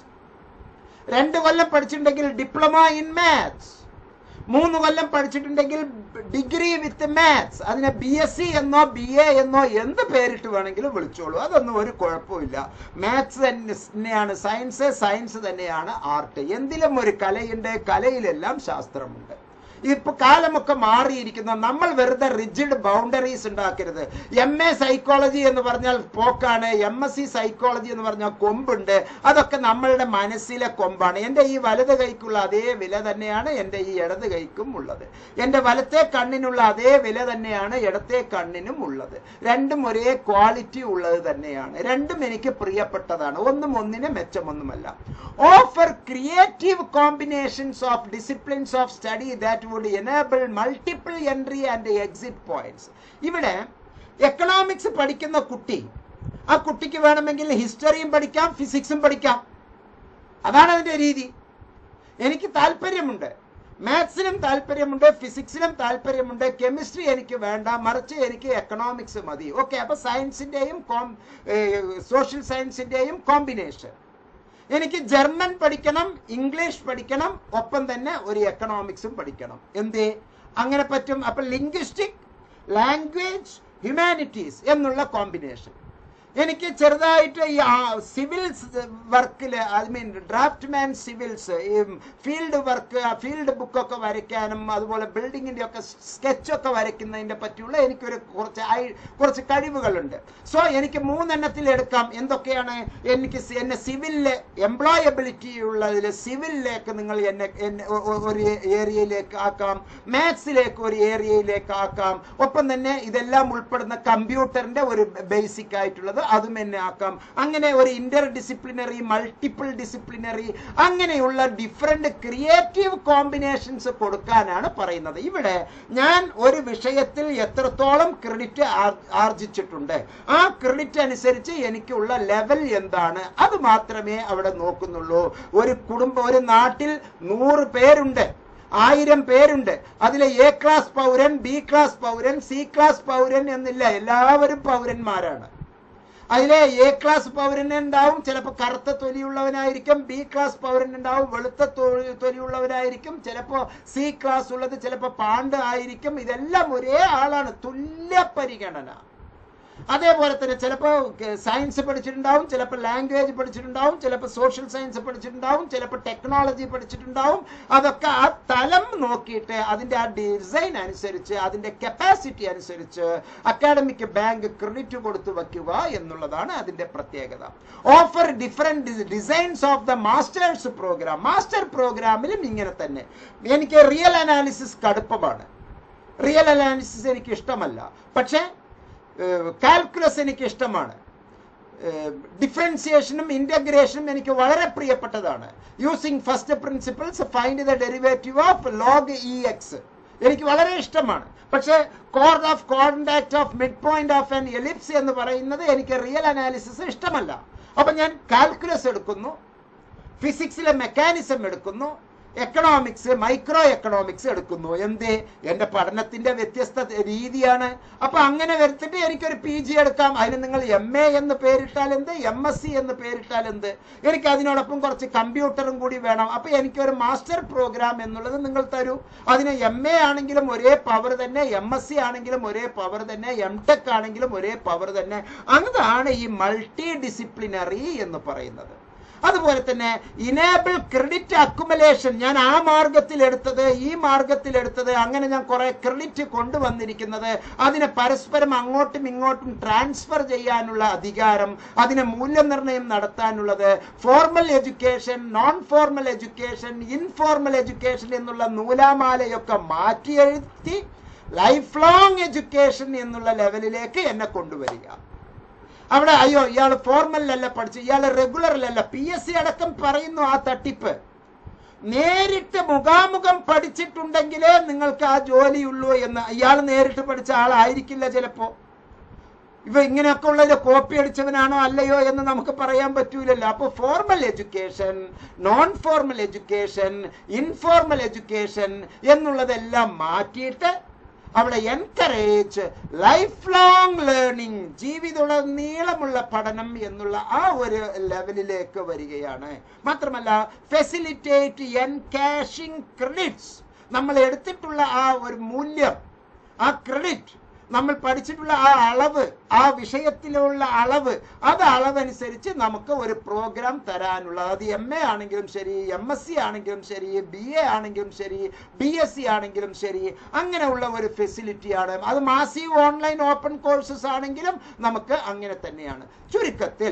രണ്ട് കൊല്ലം പഠിച്ചിട്ടുണ്ടെങ്കിൽ ഡിപ്ലോമ ഇൻ മാത്സ്, മൂന്ന് കൊല്ലം പഠിച്ചിട്ടുണ്ടെങ്കിൽ ഡിഗ്രി വിത്ത് മാത്സ്, അതിനെ ബി എസ് സി എന്നോ ബി എ എന്നോ എന്ത് പേരിട്ട് വേണമെങ്കിലും വിളിച്ചോളൂ, അതൊന്നും ഒരു കുഴപ്പമില്ല. മാത്സ് തന്നെയാണ് സയൻസ്, സയൻസ് തന്നെയാണ് ആർട്ട്. എന്തിലും ഒരു കലയുണ്ട്, കലയിലെല്ലാം ശാസ്ത്രമുണ്ട്. ഇപ്പൊ കാലമൊക്കെ മാറിയിരിക്കുന്ന നമ്മൾ വെറുതെ റിജിഡ് ബൗണ്ടറീസ് ഉണ്ടാക്കരുത്. എം എ സൈക്കോളജി എന്ന് പറഞ്ഞാൽ പോക്കാണ്, എം എസ് സി സൈക്കോളജി എന്ന് പറഞ്ഞാൽ കൊമ്പുണ്ട്. അതൊക്കെ നമ്മളുടെ മനസ്സിലെ കൊമ്പാണ്. എൻ്റെ ഈ വലത് കൈക്കുള്ള അതേ വില തന്നെയാണ് എൻ്റെ ഈ ഇടത് കൈക്കും ഉള്ളത്. എൻ്റെ വലത്തെ കണ്ണിനുള്ള അതേ വില തന്നെയാണ് ഇടത്തെ കണ്ണിനും ഉള്ളത്. രണ്ടും ഒരേ ക്വാളിറ്റി ഉള്ളത് തന്നെയാണ്. രണ്ടും എനിക്ക് പ്രിയപ്പെട്ടതാണ്. ഒന്നും ഒന്നിന് മെച്ചമൊന്നുമല്ല. Offer creative combinations of disciplines of study that would enable multiple entry and exit points. ഇവിടെ എക്കണോമിക്സ് പഠിക്കുന്ന കുട്ടി, ആ കുട്ടിക്ക് വേണമെങ്കിൽ ഹിസ്റ്ററിയും പഠിക്കാം, ഫിസിക്സും പഠിക്കാം. അതാണ് അതിന്റെ രീതി. എനിക്ക് താല്പര്യമുണ്ട്, മാത്സിനും താല്പര്യമുണ്ട്, ഫിസിക്സിനും താല്പര്യമുണ്ട്, കെമിസ്ട്രി എനിക്ക് വേണ്ട, മറിച്ച് എനിക്ക് എക്കണോമിക്സ് മതി. ഓക്കെ, അപ്പൊ സയൻസിന്റെയും സോഷ്യൽ സയൻസിന്റെയും കോമ്പിനേഷൻ. എനിക്ക് ജർമ്മൻ പഠിക്കണം, ഇംഗ്ലീഷ് പഠിക്കണം, ഒപ്പം തന്നെ ഒരു എക്കണോമിക്സും പഠിക്കണം. എന്തേ അങ്ങനെ പറ്റും? അപ്പൊ ലിംഗ്വിസ്റ്റിക് ലാംഗ്വേജ്, ഹ്യൂമാനിറ്റീസ് എന്നുള്ള കോമ്പിനേഷൻ. എനിക്ക് ചെറുതായിട്ട് ഈ സിവിൽസ് വർക്കിൽ, I mean draughtsman civils, ഈ ഫീൽഡ് വർക്ക്, ഫീൽഡ് ബുക്കൊക്കെ വരയ്ക്കാനും അതുപോലെ ബിൽഡിങ്ങിൻ്റെ ഒക്കെ സ്കെച്ചൊക്കെ വരയ്ക്കുന്നതിൻ്റെ പറ്റിയുള്ള എനിക്കൊരു കുറച്ച് കുറച്ച് കഴിവുകളുണ്ട്. സോ എനിക്ക് മൂന്നെണ്ണത്തിൽ എടുക്കാം. എന്തൊക്കെയാണ്? എനിക്ക് എന്നെ സിവിലിലെ എംപ്ലോയബിലിറ്റി ഉള്ളതിൽ സിവിലിലേക്ക് നിങ്ങൾ എന്നെ എന്നെ ഒരു ഏരിയയിലേക്ക് ആക്കാം, മാത്സിലേക്ക് ഒരു ഏരിയയിലേക്ക് ആക്കാം. ഒപ്പം തന്നെ ഇതെല്ലാം ഉൾപ്പെടുന്ന കമ്പ്യൂട്ടറിൻ്റെ ഒരു ബേസിക് ആയിട്ടുള്ളത് അതും എന്നെ ആക്കാം. അങ്ങനെ ഒരു ഇന്റർ ഡിസിപ്ലിനറി, മൾട്ടിപ്പിൾ ഡിസിപ്ലിനറി, അങ്ങനെയുള്ള ഡിഫറെന്റ് ക്രിയേറ്റീവ് കോമ്പിനേഷൻസ് കൊടുക്കാനാണ് പറയുന്നത്. ഇവിടെ ഞാൻ ഒരു വിഷയത്തിൽ എത്രത്തോളം ക്രെഡിറ്റ് ആർജിച്ചിട്ടുണ്ട്, ആ ക്രെഡിറ്റ് അനുസരിച്ച് എനിക്കുള്ള ലെവൽ എന്താണ്, അത് മാത്രമേ അവിടെ നോക്കുന്നുള്ളൂ. ഒരു കുടുംബം, ഒരു നാട്ടിൽ നൂറ് പേരുണ്ട്, ആയിരം പേരുണ്ട്. അതിലെ എ ക്ലാസ് പൗരൻ, ബി ക്ലാസ് പൗരൻ, സി ക്ലാസ് പൗരൻ എന്നില്ല, എല്ലാവരും പൗരന്മാരാണ്. അതിലെ എ ക്ലാസ് പൗരൻ ഉണ്ടാവും, ചിലപ്പോൾ കറുത്ത തൊലിയുള്ളവനായിരിക്കും. ബി ക്ലാസ് പൗരൻ ഉണ്ടാവും, വെളുത്ത തൊലിയുള്ളവനായിരിക്കും. ചിലപ്പോൾ സി ക്ലാസ് ഉള്ളത് ചിലപ്പോൾ പാണ്ട് ആയിരിക്കും. ഇതെല്ലാം ഒരേ ആളാണ്, തുല്യ പരിഗണന. അതേപോലെ തന്നെ ചിലപ്പോൾ സയൻസ് പഠിച്ചിട്ടുണ്ടാവും, ചിലപ്പോൾ ലാംഗ്വേജ് പഠിച്ചിട്ടുണ്ടാവും, ചിലപ്പോൾ സോഷ്യൽ സയൻസ് പഠിച്ചിട്ടുണ്ടാവും, ചിലപ്പോൾ ടെക്നോളജി പഠിച്ചിട്ടുണ്ടാവും. അതൊക്കെ ആ തലം നോക്കിയിട്ട് അതിൻ്റെ ആ ഡിസൈൻ അനുസരിച്ച്, അതിൻ്റെ കപ്പാസിറ്റി അനുസരിച്ച് അക്കാഡമിക് ബാങ്ക് ക്രെഡിറ്റ് കൊടുത്തു വയ്ക്കുക എന്നുള്ളതാണ് അതിൻ്റെ പ്രത്യേകത. Offer different designs of the masters program. Master പ്രോഗ്രാമിലും ഇങ്ങനെ തന്നെ. എനിക്ക് റിയൽ അനാലിസിസ് കടുപ്പമാണ്, റിയൽ അനാലിസിസ് എനിക്ക് ഇഷ്ടമല്ല. പക്ഷേ കാൽക്കുലസ് എനിക്ക് ഇഷ്ടമാണ്. ഡിഫറൻസിയേഷനും ഇന്റഗ്രേഷനും എനിക്ക് വളരെ പ്രിയപ്പെട്ടതാണ്. Using first principles find the derivative of log e x എനിക്ക് വളരെ ഇഷ്ടമാണ്. പക്ഷേ chord of contact of mid point of an ellipse എന്ന് പറയുന്നത് എനിക്ക് റിയൽ അനാലിസിസ് ഇഷ്ടമല്ല. അപ്പൊ ഞാൻ കാൽക്കുലസ് എടുക്കുന്നു, ഫിസിക്സിലെ മെക്കാനിസം എടുക്കുന്നു, എക്കണോമിക്സ്, മൈക്രോ എക്കണോമിക്സ് എടുക്കുന്നു. എന്തേ? എൻ്റെ പഠനത്തിന്റെ വ്യത്യസ്ത രീതിയാണ്. അപ്പൊ അങ്ങനെ വരുത്തിട്ട് എനിക്കൊരു പി ജി എടുക്കാം. അതിന് നിങ്ങൾ എം എ എന്ന് പേരിട്ടാൽ എന്ത്, എം എസ് സി എന്ന് പേരിട്ടാൽ എന്ത്. എനിക്ക് അതിനോടൊപ്പം കുറച്ച് കമ്പ്യൂട്ടറും കൂടി വേണം. അപ്പൊ എനിക്കൊരു മാസ്റ്റർ പ്രോഗ്രാം എന്നുള്ളത് നിങ്ങൾ തരൂ. അതിന് എം എ ആണെങ്കിലും ഒരേ പവർ തന്നെ, എം എസ് സി ആണെങ്കിലും ഒരേ പവർ തന്നെ, എം ടെക് ആണെങ്കിലും ഒരേ പവർ തന്നെ. അതാണ് ഈ മൾട്ടി ഡിസിപ്ലിനറി എന്ന് പറയുന്നത്. അതുപോലെ തന്നെ ഇനേബിൾ ക്രെഡിറ്റ് അക്കുമുലേഷൻ. ഞാൻ ആ മാർഗത്തിൽ എടുത്തത്, ഈ മാർഗത്തിൽ എടുത്തത്, അങ്ങനെ ഞാൻ കുറെ ക്രെഡിറ്റ് കൊണ്ടുവന്നിരിക്കുന്നത്, അതിനെ പരസ്പരം അങ്ങോട്ടും ഇങ്ങോട്ടും ട്രാൻസ്ഫർ ചെയ്യാനുള്ള അധികാരം, അതിനെ മൂല്യനിർണ്ണയം നടത്താനുള്ളത്, formal education, non formal education, informal education എന്നുള്ള നൂലാമാലയൊക്കെ മാറ്റി എഴുതി ലൈഫ് ലോങ് എഡ്യൂക്കേഷൻ എന്നുള്ള ലെവലിലേക്ക് എന്നെ കൊണ്ടുവരിക. അവിടെ അയ്യോ ഇയാൾ ഫോർമലിലല്ല പഠിച്ചു, ഇയാൾ റെഗുലറിലല്ല. പി എസ് സി അടക്കം പറയുന്നു ആ തട്ടിപ്പ്. നേരിട്ട് മുഖാമുഖം പഠിച്ചിട്ടുണ്ടെങ്കിലേ നിങ്ങൾക്ക് ആ ജോലിയുള്ളൂ എന്ന്. ഇയാൾ നേരിട്ട് പഠിച്ച ആളായിരിക്കില്ല ചിലപ്പോ. ഇവ ഇങ്ങനെയൊക്കെ ഉള്ളതിന്റെ കോപ്പി അടിച്ചവനാണോ അല്ലയോ എന്ന് നമുക്ക് പറയാൻ പറ്റൂലല്ലോ. അപ്പൊ formal education, non formal education, informal education എന്നുള്ളതെല്ലാം മാറ്റിയിട്ട് അവിടെ എൻകറേജ് ലൈഫ് ലോങ് ലേണിംഗ്, ജീവിതോടനീളമുള്ള പഠനം എന്നുള്ള ആ ഒരു ലെവലിലേക്ക് വരികയാണ്. മാത്രമല്ല ഫെസിലിറ്റേറ്റ് എൻകാഷിംഗ് ക്രെഡിറ്റ്സ്. നമ്മൾ എടുത്തിട്ടുള്ള ആ ഒരു മൂല്യം, ആ ക്രെഡിറ്റ്, നമ്മൾ പഠിച്ചിട്ടുള്ള ആ അളവ്, ആ വിഷയത്തിലുള്ള അളവ്, അത് അളവനുസരിച്ച് നമുക്ക് ഒരു പ്രോഗ്രാം തരാനുള്ള, അത് എം എ ആണെങ്കിലും ശരി, എം എസ് സി ആണെങ്കിലും ശരി, ബി എ ആണെങ്കിലും ശരി, ബി എസ് സി ആണെങ്കിലും ശരി, അങ്ങനെയുള്ള ഒരു ഫെസിലിറ്റിയാണ്. അത് മാസീവ് ഓൺലൈൻ ഓപ്പൺ കോഴ്സസ് ആണെങ്കിലും നമുക്ക് അങ്ങനെ തന്നെയാണ്. ചുരുക്കത്തിൽ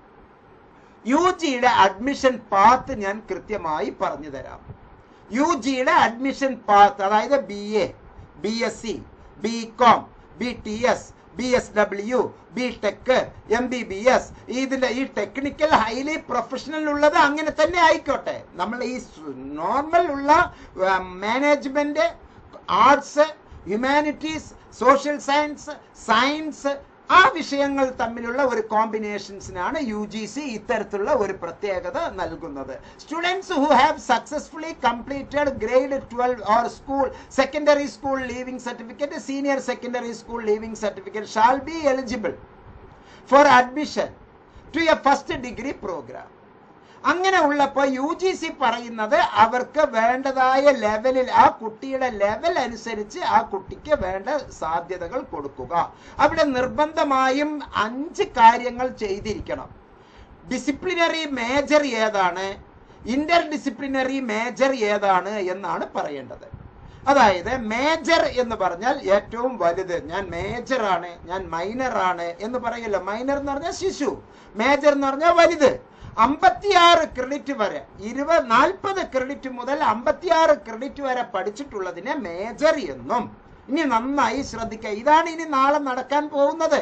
യു ജിയുടെ അഡ്മിഷൻ പാത്ത് ഞാൻ കൃത്യമായി പറഞ്ഞു തരാം. യു ജിയുടെ അഡ്മിഷൻ പാത്ത്, അതായത് B A, B S C, B com, B T S, B S W, B tech, M B B S, ഇതിന്റെ ഈ ടെക്നിക്കൽ ഹൈലി പ്രൊഫഷണൽ ഉള്ളത് അങ്ങനെ തന്നെ ആയിക്കോട്ടെ. നമ്മൾ ഈ നോർമൽ ഉള്ള management, arts, humanities, social science, science, ആ വിഷയങ്ങൾ തമ്മിലുള്ള ഒരു കോമ്പിനേഷൻസിനാണ് യു ജി സി ഇത്തരത്തിലുള്ള ഒരു പ്രത്യേകത നൽകുന്നത്. Students who have successfully completed grade twelve or school secondary school leaving certificate, senior secondary school leaving certificate shall be eligible for admission to a first degree program. അങ്ങനെ ഉള്ളപ്പോൾ U G C പറയുന്നത് അവർക്ക് വേണ്ടതായ ലെവലിൽ ആ കുട്ടിയുടെ level അനുസരിച്ച് ആ കുട്ടിക്ക് വേണ്ട സാധ്യതകൾ കൊടുക്കുക. അവിടെ നിർബന്ധമായും അഞ്ച് കാര്യങ്ങൾ ചെയ്തിരിക്കണം. ഡിസിപ്ലിനറി മേജർ ഏതാണ്, ഇന്റർ ഡിസിപ്ലിനറി മേജർ ഏതാണ് എന്നാണ് പറയേണ്ടത്. അതായത് മേജർ എന്ന് പറഞ്ഞാൽ ഏറ്റവും വലുത്. ഞാൻ മേജറാണ്, ഞാൻ മൈനറാണ് എന്ന് പറയില്ല. മൈനർ എന്ന് പറഞ്ഞാൽ ശിശു, മേജർ എന്ന് പറഞ്ഞാൽ വലുത്. അമ്പത്തിയാറ് ക്രെഡിറ്റ് വരെ, ഇരുപത് നാൽപ്പത് ക്രെഡിറ്റ് മുതൽ അമ്പത്തിയാറ് ക്രെഡിറ്റ് വരെ പഠിച്ചിട്ടുള്ളതിനെ മേജർ എന്നും. ഇനി നന്നായി ശ്രദ്ധിക്കുക, ഇതാണ് ഇനി നാളെ നടക്കാൻ പോകുന്നത്.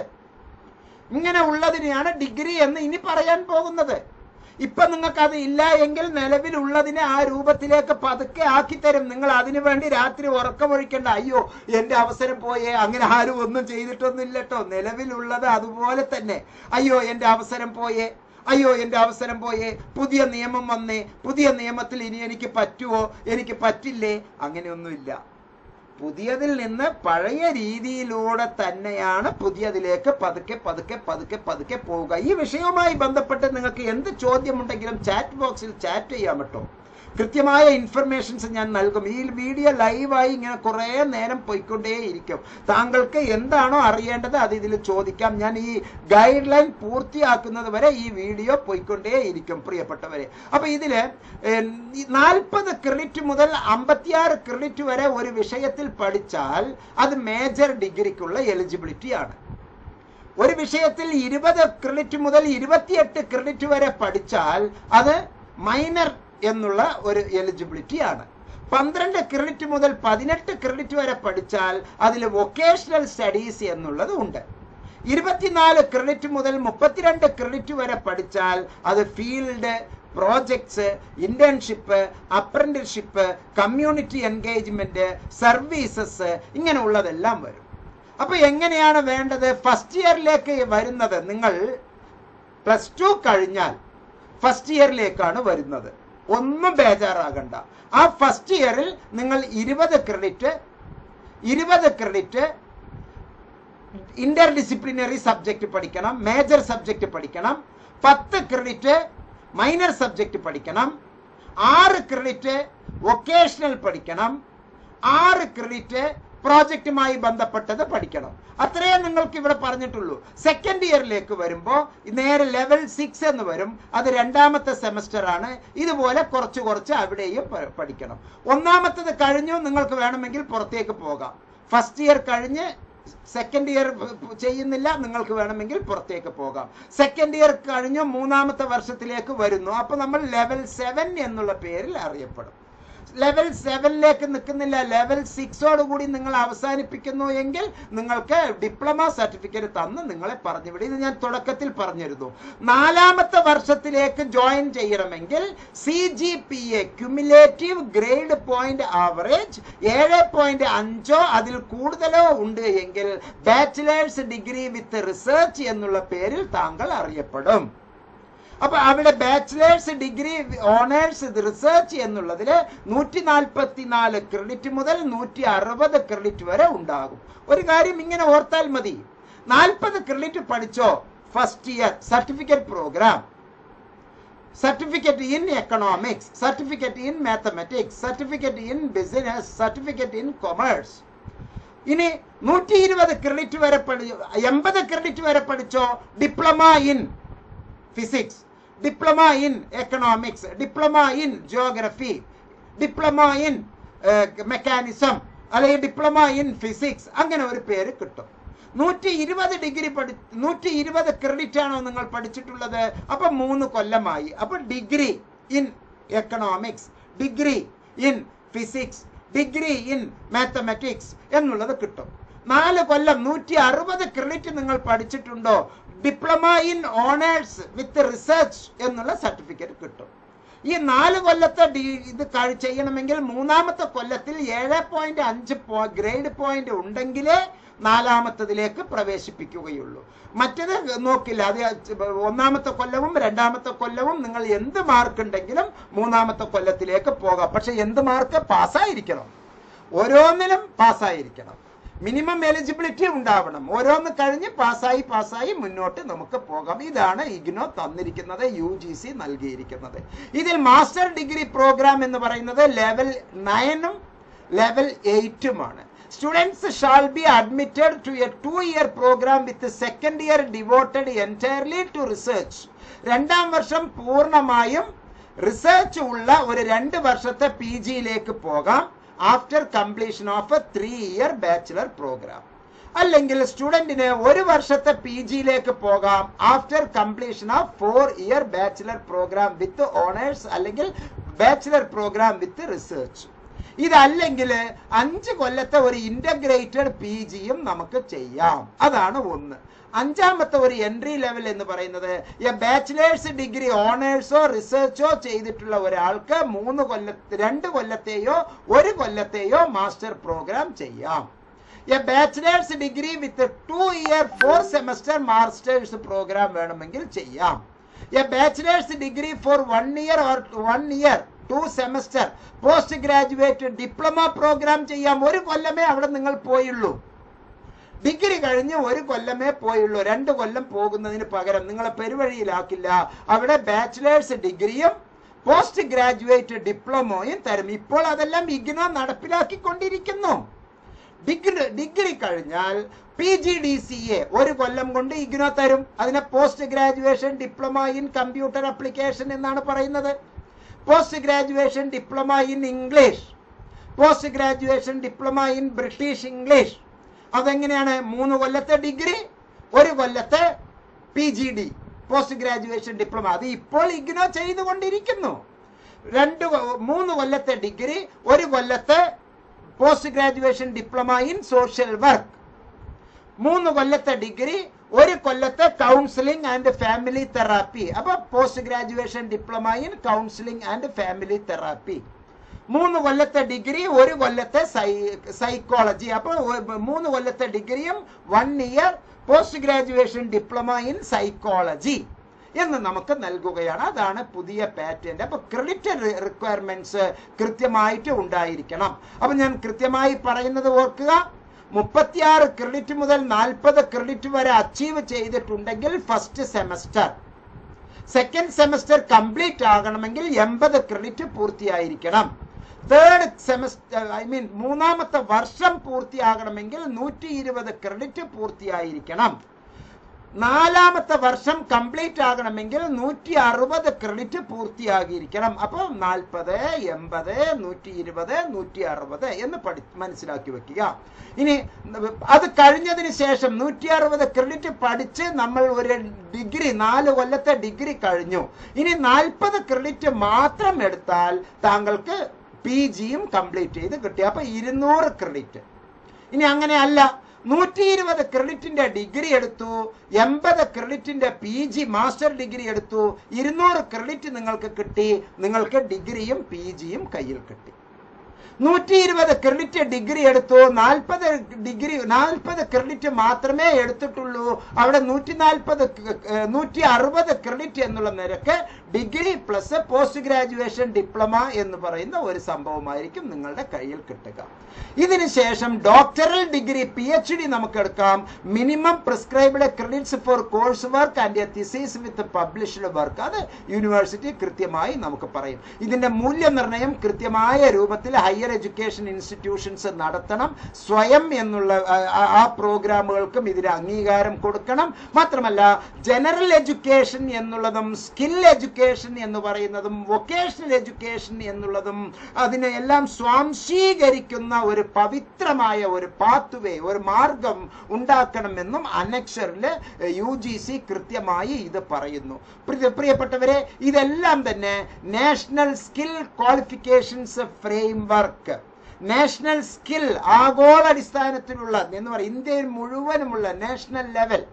ഇങ്ങനെ ഉള്ളതിനെയാണ് ഡിഗ്രി എന്ന് ഇനി പറയാൻ പോകുന്നത്. ഇപ്പൊ നിങ്ങൾക്ക് അത് ഇല്ല എങ്കിൽ നിലവിലുള്ളതിനെ ആ രൂപത്തിലേക്ക് പതുക്കെ ആക്കി തരും. നിങ്ങൾ അതിനു വേണ്ടി രാത്രി ഉറക്കമൊഴിക്കേണ്ട. അയ്യോ എന്റെ അവസരം പോയേ, അങ്ങനെ ആരും ഒന്നും ചെയ്തിട്ടൊന്നും ഇല്ലട്ടോ. നിലവിലുള്ളത് അതുപോലെ തന്നെ. അയ്യോ എന്റെ അവസരം പോയേ, അയ്യോ എന്റെ അവസരം പോയേ, പുതിയ നിയമം വന്നേ, പുതിയ നിയമത്തിൽ ഇനി എനിക്ക് പറ്റുമോ, എനിക്ക് പറ്റില്ലേ, അങ്ങനെയൊന്നുമില്ല. പുതിയതിൽ നിന്ന് പഴയ രീതിയിലൂടെ തന്നെയാണ് പുതിയതിലേക്ക് പതുക്കെ പതുക്കെ പതുക്കെ പതുക്കെ പോവുക. ഈ വിഷയവുമായി ബന്ധപ്പെട്ട് നിങ്ങൾക്ക് എന്ത് ചോദ്യമുണ്ടെങ്കിലും ചാറ്റ് ബോക്സിൽ ചാറ്റ് ചെയ്യാൻ പറ്റും. കൃത്യമായ ഇൻഫർമേഷൻസ് ഞാൻ നൽകും. ഈ വീഡിയോ ലൈവായി ഇങ്ങനെ കുറേ നേരം പോയിക്കൊണ്ടേയിരിക്കും. താങ്കൾക്ക് എന്താണോ അറിയേണ്ടത് അത് ഇതിൽ ചോദിക്കാം. ഞാൻ ഈ ഗൈഡ് ലൈൻ പൂർത്തിയാക്കുന്നത് വരെ ഈ വീഡിയോ പോയിക്കൊണ്ടേയിരിക്കും പ്രിയപ്പെട്ടവരെ. അപ്പൊ ഇതില് നാൽപ്പത് ക്രെഡിറ്റ് മുതൽ അമ്പത്തിയാറ് ക്രെഡിറ്റ് വരെ ഒരു വിഷയത്തിൽ പഠിച്ചാൽ അത് മേജർ ഡിഗ്രിക്കുള്ള എലിജിബിലിറ്റി ആണ്. ഒരു വിഷയത്തിൽ ഇരുപത് ക്രെഡിറ്റ് മുതൽ ഇരുപത്തിയെട്ട് ക്രെഡിറ്റ് വരെ പഠിച്ചാൽ അത് മൈനർ എന്നുള്ള ഒരു എലിജിബിലിറ്റി ആണ്. പന്ത്രണ്ട് ക്രെഡിറ്റ് മുതൽ പതിനെട്ട് ക്രെഡിറ്റ് വരെ പഠിച്ചാൽ അതിൽ വൊക്കേഷണൽ സ്റ്റഡീസ് എന്നുള്ളത് ഉണ്ട്. ഇരുപത്തിനാല് ക്രെഡിറ്റ് മുതൽ മുപ്പത്തിരണ്ട് ക്രെഡിറ്റ് വരെ പഠിച്ചാൽ അത് field projects, internship, apprenticeship, community engagement, services, ഇങ്ങനെയുള്ളതെല്ലാം വരും. അപ്പൊ എങ്ങനെയാണ് വേണ്ടത്? ഫസ്റ്റ് ഇയറിലേക്ക് വരുന്നത് നിങ്ങൾ പ്ലസ് ടു കഴിഞ്ഞാൽ ഫസ്റ്റ് ഇയറിലേക്കാണ് വരുന്നത്. ഒന്നും ബേജാറാകണ്ട. ആ ഫസ്റ്റ് ഇയറിൽ നിങ്ങൾ ഇരുപത് ക്രെഡിറ്റ് ഇരുപത് ക്രെഡിറ്റ് ഇന്റർ ഡിസിപ്ലിനറി സബ്ജക്ട് പഠിക്കണം, മേജർ സബ്ജക്ട് പഠിക്കണം. പത്ത് ക്രെഡിറ്റ് മൈനർ സബ്ജക്ട് പഠിക്കണം. ആറ് ക്രെഡിറ്റ് വൊക്കേഷണൽ പഠിക്കണം. ആറ് ക്രെഡിറ്റ് പ്രോജക്റ്റുമായി ബന്ധപ്പെട്ടത് പഠിക്കണം. അത്രയേ നിങ്ങൾക്ക് ഇവിടെ പറഞ്ഞിട്ടുള്ളൂ. സെക്കൻഡ് ഇയറിലേക്ക് വരുമ്പോൾ നേരെ ലെവൽ സിക്സ് എന്ന് വരും. അത് രണ്ടാമത്തെ സെമസ്റ്റർ ആണ്. ഇതുപോലെ കുറച്ച് കുറച്ച് അവിടെയും പഠിക്കണം. ഒന്നാമത്തത് കഴിഞ്ഞു, നിങ്ങൾക്ക് വേണമെങ്കിൽ പുറത്തേക്ക് പോകാം. ഫസ്റ്റ് ഇയർ കഴിഞ്ഞ് സെക്കൻഡ് ഇയർ ചെയ്യുന്നില്ല, നിങ്ങൾക്ക് വേണമെങ്കിൽ പുറത്തേക്ക് പോകാം. സെക്കൻഡ് ഇയർ കഴിഞ്ഞു മൂന്നാമത്തെ വർഷത്തിലേക്ക് വരുന്നു. അപ്പൊ നമ്മൾ ലെവൽ സെവൻ എന്നുള്ള പേരിൽ അറിയപ്പെടും. ലെവൽ സെവനിലേക്ക് നിൽക്കുന്നില്ല, ലെവൽ സിക്സോട് കൂടി നിങ്ങൾ അവസാനിപ്പിക്കുന്നു എങ്കിൽ നിങ്ങൾക്ക് ഡിപ്ലോമ സർട്ടിഫിക്കറ്റ് തന്ന് നിങ്ങളെ പറഞ്ഞുവിടും. ഇത് ഞാൻ തുടക്കത്തിൽ പറഞ്ഞിരുന്നു. നാലാമത്തെ വർഷത്തിലേക്ക് ജോയിൻ ചെയ്യണമെങ്കിൽ C G P A cumulative grade point average ഏഴ് പോയിന്റ് അഞ്ചോ അതിൽ കൂടുതലോ ഉണ്ട് എങ്കിൽ ബാച്ചിലേഴ്സ് ഡിഗ്രി വിത്ത് റിസർച്ച് എന്നുള്ള പേരിൽ താങ്കൾ അറിയപ്പെടും. അപ്പൊ അവിടെ ബാച്ചിലേഴ്സ് ഡിഗ്രി ഓണേഴ്സ് റിസർച്ച് എന്നുള്ളതില് നൂറ്റി നാൽപ്പത്തി നാല് ക്രെഡിറ്റ് മുതൽ നൂറ്റി അറുപത് ക്രെഡിറ്റ് വരെ ഉണ്ടാകും. ഒരു കാര്യം ഇങ്ങനെ ഓർത്താൽ മതി. നാൽപ്പത് ക്രെഡിറ്റ് പഠിച്ചോ, first year certificate program, certificate in economics, certificate in mathematics, certificate in business, certificate in commerce. ഇനി നൂറ്റി ഇരുപത് ക്രെഡിറ്റ് വരെ പഠി എൺപത് ക്രെഡിറ്റ് വരെ പഠിച്ചോ, diploma in physics, diploma in economics, diploma in geography, diploma in mechanism, അല്ലെങ്കിൽ ഡിപ്ലോമ ഇൻ ഫിസിക്സ്, അങ്ങനെ ഒരു പേര് കിട്ടും. നൂറ്റി ഇരുപത് ഡിഗ്രി പഠി നൂറ്റി ഇരുപത് ക്രെഡിറ്റ് ആണോ നിങ്ങൾ പഠിച്ചിട്ടുള്ളത്? അപ്പൊ മൂന്ന് കൊല്ലമായി. അപ്പൊ degree in economics, degree in physics, degree in mathematics എന്നുള്ളത് കിട്ടും. നാല് കൊല്ലം നൂറ്റി അറുപത് ക്രെഡിറ്റ് നിങ്ങൾ പഠിച്ചിട്ടുണ്ടോ, diploma in honours with research എന്നുള്ള സർട്ടിഫിക്കറ്റ് കിട്ടും. ഈ നാല് കൊല്ലത്തെ ഇത് ചെയ്യണമെങ്കിൽ മൂന്നാമത്തെ കൊല്ലത്തിൽ ഏഴ് പോയിന്റ് അഞ്ച് ഗ്രേഡ് പോയിന്റ് ഉണ്ടെങ്കിലേ നാലാമത്തതിലേക്ക് പ്രവേശിപ്പിക്കുകയുള്ളൂ. മറ്റത് നോക്കില്ല. അത് ഒന്നാമത്തെ കൊല്ലവും രണ്ടാമത്തെ കൊല്ലവും നിങ്ങൾ എന്ത് മാർക്ക് ഉണ്ടെങ്കിലും മൂന്നാമത്തെ കൊല്ലത്തിലേക്ക് പോകാം. പക്ഷെ എന്ത് മാർക്ക്? പാസ്സായിരിക്കണം. ഓരോന്നിലും പാസ്സായിരിക്കണം. മിനിമം എലിജിബിലിറ്റി ഉണ്ടാവണം. ഓരോന്ന് കഴിഞ്ഞ് പാസ്സായി പാസ്സായി മുന്നോട്ട് നമുക്ക് പോകാം. ഇതാണ് ഇഗ്നോ തന്നിരിക്കുന്നത്, യു ജി സി നൽകിയിരിക്കുന്നത്. ഇതിൽ മാസ്റ്റർ ഡിഗ്രി പ്രോഗ്രാം എന്ന് പറയുന്നത് ലെവൽ നയനും ലെവൽ എയ്റ്റുമാണ്. Students shall be admitted to a two-year program with the second year devoted entirely to research. രണ്ടാം വർഷം പൂർണ്ണമായും റിസർച്ച് ഉള്ള ഒരു രണ്ട് വർഷത്തെ പി ജിയിലേക്ക് പോകാം after completion of a three year bachelor program. അല്ലെങ്കിൽ സ്റ്റുഡന്റിന് ഒരു വർഷത്തെ പി ജിയിലേക്ക് പോകാം after completion of four year bachelor program with honours അല്ലെങ്കിൽ ബാച്ചിലർ പ്രോഗ്രാം വിത്ത് റിസർച്ച്. ഇതല്ലെങ്കിൽ അഞ്ച് കൊല്ലത്തെ ഒരു ഇന്റഗ്രേറ്റഡ് പി ജിയും നമുക്ക് ചെയ്യാം. അതാണ് ഒന്ന്. അഞ്ചാമത്തെ ഒരു എൻട്രി ലെവൽ എന്ന് പറയുന്നത് എ ബാച്ചിലേഴ്സ് ഡിഗ്രി ഓണേഴ്സോ റിസർച്ചോ ചെയ്തിട്ടുള്ള ഒരാൾക്ക് മൂന്ന് കൊല്ല രണ്ട് കൊല്ലത്തെയോ ഒരു കൊല്ലത്തെയോ മാസ്റ്റർ പ്രോഗ്രാം ചെയ്യാം. A bachelors degree with two year four semester masters program വേണമെങ്കിൽ ചെയ്യാം. A bachelors degree for one year or one year two semester post graduate diploma program ചെയ്യാം. ഒരു കൊല്ലമേ അവിടെ നിങ്ങൾ പോയുള്ളൂ. ഡിഗ്രി കഴിഞ്ഞ് ഒരു കൊല്ലമേ പോയുള്ളൂ. രണ്ട് കൊല്ലം പോകുന്നതിന് പകരം നിങ്ങളെ പെരുവഴിയിലാക്കില്ല. അവിടെ ബാച്ചിലേഴ്സ് ഡിഗ്രിയും പോസ്റ്റ് ഗ്രാജുവേറ്റ് ഡിപ്ലോമയും തരും. ഇപ്പോൾ അതെല്ലാം ഇഗ്നോ നടപ്പിലാക്കിക്കൊണ്ടിരിക്കുന്നു. ഡിഗ്രി ഡിഗ്രി കഴിഞ്ഞാൽ P G D C A ഒരു കൊല്ലം കൊണ്ട് ഇഗ്നോ തരും. അതിനെ post graduation diploma in computer application എന്നാണ് പറയുന്നത്. Post graduation diploma in English, post graduation diploma in British English. അതെങ്ങനെയാണ്? മൂന്ന് കൊല്ലത്തെ ഡിഗ്രി, ഒരു കൊല്ലത്തെ P G D post graduation diploma. അത് ഇപ്പോൾ ഇഗ്നോ ചെയ്തുകൊണ്ടിരിക്കുന്നു. രണ്ട് മൂന്ന് കൊല്ലത്തെ ഡിഗ്രി, ഒരു കൊല്ലത്തെ post graduation diploma in social work, മൂന്ന് കൊല്ലത്തെ ഡിഗ്രി, ഒരു കൊല്ലത്തെ കൗൺസിലിംഗ് ആൻഡ് ഫാമിലി തെറാപ്പി. അപ്പൊ post graduation diploma in counselling and family therapy. മൂന്ന് കൊല്ലത്തെ ഡിഗ്രി, ഒരു കൊല്ലത്തെ സൈക്കോളജി. അപ്പോൾ മൂന്ന് കൊല്ലത്തെ ഡിഗ്രിയും one year post graduation diploma in psychology എന്ന് നമുക്ക് നൽകുകയാണ്. അതാണ് പുതിയ പാറ്റേൺ. അപ്പൊ ക്രെഡിറ്റ് റിക്വയർമെന്റ്സ് കൃത്യമായിട്ട് ഉണ്ടായിരിക്കണം. അപ്പൊ ഞാൻ കൃത്യമായി പറയുന്നത് ഓർക്കുക. മുപ്പത്തിയാറ് ക്രെഡിറ്റ് മുതൽ നാൽപ്പത് ക്രെഡിറ്റ് വരെ അച്ചീവ് ചെയ്തിട്ടുണ്ടെങ്കിൽ first semester, second semester complete ആകണമെങ്കിൽ എൺപത് ക്രെഡിറ്റ് പൂർത്തിയായിരിക്കണം. തേർഡ് സെമസ്റ്റർ ഐ മീൻ മൂന്നാമത്തെ വർഷം പൂർത്തിയാകണമെങ്കിൽ നൂറ്റി ഇരുപത് ക്രെഡിറ്റ് പൂർത്തിയായിരിക്കണം. നാലാമത്തെ വർഷം കംപ്ലീറ്റ് ആകണമെങ്കിൽ നൂറ്റി അറുപത് ക്രെഡിറ്റ് പൂർത്തിയാകിയിരിക്കണം. അപ്പോൾ നാൽപ്പത്, എൺപത്, നൂറ്റി ഇരുപത്, നൂറ്റി അറുപത് എന്ന് പഠി മനസ്സിലാക്കി വെക്കുക. ഇനി അത് കഴിഞ്ഞതിന് ശേഷം നൂറ്റി അറുപത് ക്രെഡിറ്റ് പഠിച്ച് നമ്മൾ ഒരു ഡിഗ്രി, നാല് കൊല്ലത്തെ ഡിഗ്രി കഴിഞ്ഞു. ഇനി നാൽപ്പത് ക്രെഡിറ്റ് മാത്രം എടുത്താൽ താങ്കൾക്ക് പി ജിയും കംപ്ലീറ്റ് ചെയ്ത് കിട്ടി. അപ്പൊ ഇരുന്നൂറ് ക്രെഡിറ്റ്. ഇനി അങ്ങനെയല്ല, നൂറ്റി ഇരുപത് ക്രെഡിറ്റിന്റെ ഡിഗ്രി എടുത്തു, എൺപത് ക്രെഡിറ്റിന്റെ പി ജി മാസ്റ്റർ ഡിഗ്രി എടുത്തു, ഇരുന്നൂറ് ക്രെഡിറ്റ് നിങ്ങൾക്ക് കിട്ടി. നിങ്ങൾക്ക് ഡിഗ്രിയും പി ജിയും കയ്യിൽ കിട്ടി. നൂറ്റി ഇരുപത് ക്രെഡിറ്റ് ഡിഗ്രി എടുത്തു, നാൽപ്പത് ഡിഗ്രി നാൽപ്പത് ക്രെഡിറ്റ് മാത്രമേ എടുത്തിട്ടുള്ളൂ. അവിടെ നൂറ്റി നാൽപ്പത് നൂറ്റി അറുപത് ക്രെഡിറ്റ് എന്നുള്ള നിരക്ക് degree plus post graduation diploma എന്ന് പറയുന്ന ഒരു സംഭവമായിരിക്കും നിങ്ങളുടെ കയ്യിൽ കിട്ടുക. ഇതിന് ശേഷം doctoral degree, P H D നമുക്ക് എടുക്കാം. Minimum prescribed credits for course work and a thesis with published work. അത് യൂണിവേഴ്സിറ്റി കൃത്യമായി നമുക്ക് പറയും. ഇതിന്റെ മൂല്യനിർണ്ണയം കൃത്യമായ രൂപത്തിൽ ഹയർ എഡ്യൂക്കേഷൻ ഇൻസ്റ്റിറ്റ്യൂഷൻസ് നടത്തണം. സ്വയം എന്നുള്ള ആ പ്രോഗ്രാമുകൾക്കും ഇതിന് അംഗീകാരം കൊടുക്കണം. മാത്രമല്ല ജനറൽ എഡ്യൂക്കേഷൻ എന്നുള്ളതും സ്കിൽ എഡ്യൂക്കേഷൻ എന്ന് പറയുന്നതും വൊക്കേഷണൽ എഡ്യൂക്കേഷൻ എന്നുള്ളതും അതിനെ എല്ലാം സ്വാംശീകരിക്കുന്ന ഒരു പവിത്രമായ ഒരു പാത്വേ, ഒരു മാർഗം ഉണ്ടാക്കണമെന്നും അനക്ഷറിൽ യു ജി സി കൃത്യമായി ഇത് പറയുന്നു. പ്രിയപ്പെട്ടവരെ, ഇതെല്ലാം തന്നെ national skill qualifications framework, national skill ആഗോള അടിസ്ഥാനത്തിലുള്ള എന്ന് പറയുന്നത് ഇന്ത്യയിൽ മുഴുവനുമുള്ള national level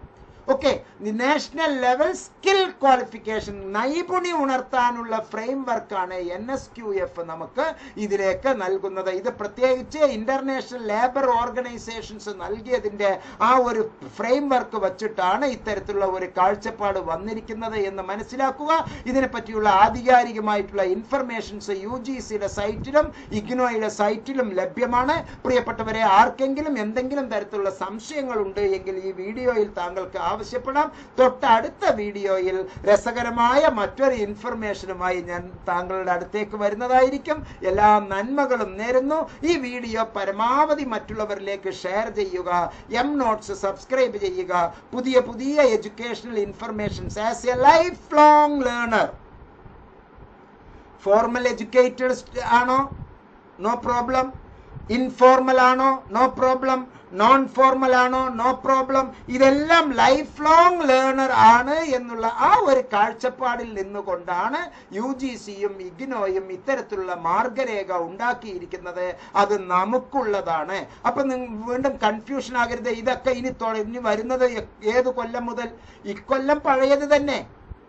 okay, national level skill qualification, നൈപുണ്യം ഉണർത്താനുള്ള ഫ്രെയിം വർക്കാണ് എൻ എസ് ക്യു എഫ് നമുക്ക് ഇതിലേക്ക് നൽകുന്നത്. ഇത് പ്രത്യേകിച്ച് ഇന്റർനാഷണൽ ലേബർ ഓർഗനൈസേഷൻസ് നൽകിയതിന്റെ ആ ഒരു ഫ്രെയിം വർക്ക് വച്ചിട്ടാണ് ഇത്തരത്തിലുള്ള ഒരു കാഴ്ചപ്പാട് വന്നിരിക്കുന്നത് എന്ന് മനസ്സിലാക്കുക. ഇതിനെ പറ്റിയുള്ള ആധികാരികമായിട്ടുള്ള ഇൻഫർമേഷൻസ് യു ജി സിയുടെ സൈറ്റിലും ഇഗ്നോയുടെ സൈറ്റിലും ലഭ്യമാണ്. പ്രിയപ്പെട്ടവരെ, ആർക്കെങ്കിലും എന്തെങ്കിലും തരത്തിലുള്ള സംശയങ്ങൾ ഉണ്ട് എങ്കിൽ ഈ വീഡിയോയിൽ താങ്കൾക്ക് ആവശ്യപ്പെടാം. തൊട്ടടുത്ത വീഡിയോയിൽ രസകരമായ മറ്റൊരു ഇൻഫർമേഷനുമായി ഞാൻ താങ്കളുടെ അടുത്തേക്ക് വരുന്നതായിരിക്കും. എല്ലാ നന്മകളും നേരുന്നു. ഈ വീഡിയോ പരമാവധി മറ്റുള്ളവരിലേക്ക് ഷെയർ ചെയ്യുക. എം നോട്ട്സ് സബ്സ്ക്രൈബ് ചെയ്യുക. പുതിയ പുതിയ educational informations as a life long learner. Formal educated ആണോ? No problem. ഇൻഫോർമൽ ആണോ? No problem. നോൺ ഫോർമൽ ആണോ? No problem. ഇതെല്ലാം ലൈഫ് ലോങ് ലേണർ ആണ് എന്നുള്ള ആ ഒരു കാഴ്ചപ്പാടിൽ നിന്നുകൊണ്ടാണ് യു ജി സിയും ഇഗ്നോയും ഇത്തരത്തിലുള്ള മാർഗരേഖ ഉണ്ടാക്കിയിരിക്കുന്നത്. അത് നമുക്കുള്ളതാണ്. അപ്പൊ വീണ്ടും കൺഫ്യൂഷൻ ആകരുത്. ഇതൊക്കെ ഇനി ഇനി വരുന്നത് ഏത് കൊല്ലം മുതൽ? ഇക്കൊല്ലം പഴയത് തന്നെ,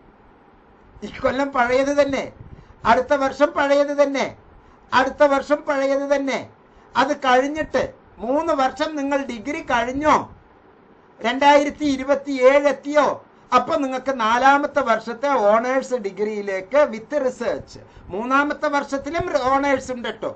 ഇക്കൊല്ലം പഴയത് തന്നെ, അടുത്ത വർഷം പഴയത് തന്നെ, അടുത്ത വർഷം പഴയത് തന്നെ. അത് കഴിഞ്ഞിട്ട് മൂന്ന് വർഷം നിങ്ങൾ ഡിഗ്രി കഴിഞ്ഞോ? രണ്ടായിരത്തി ഇരുപത്തി ഏഴ് എത്തിയോ? അപ്പൊ നിങ്ങൾക്ക് നാലാമത്തെ വർഷത്തെ ഓണേഴ്സ് ഡിഗ്രിയിലേക്ക് വിത്ത് റിസർച്ച്. മൂന്നാമത്തെ വർഷത്തിലും ഓണേഴ്സ് ഉണ്ട് കേട്ടോ.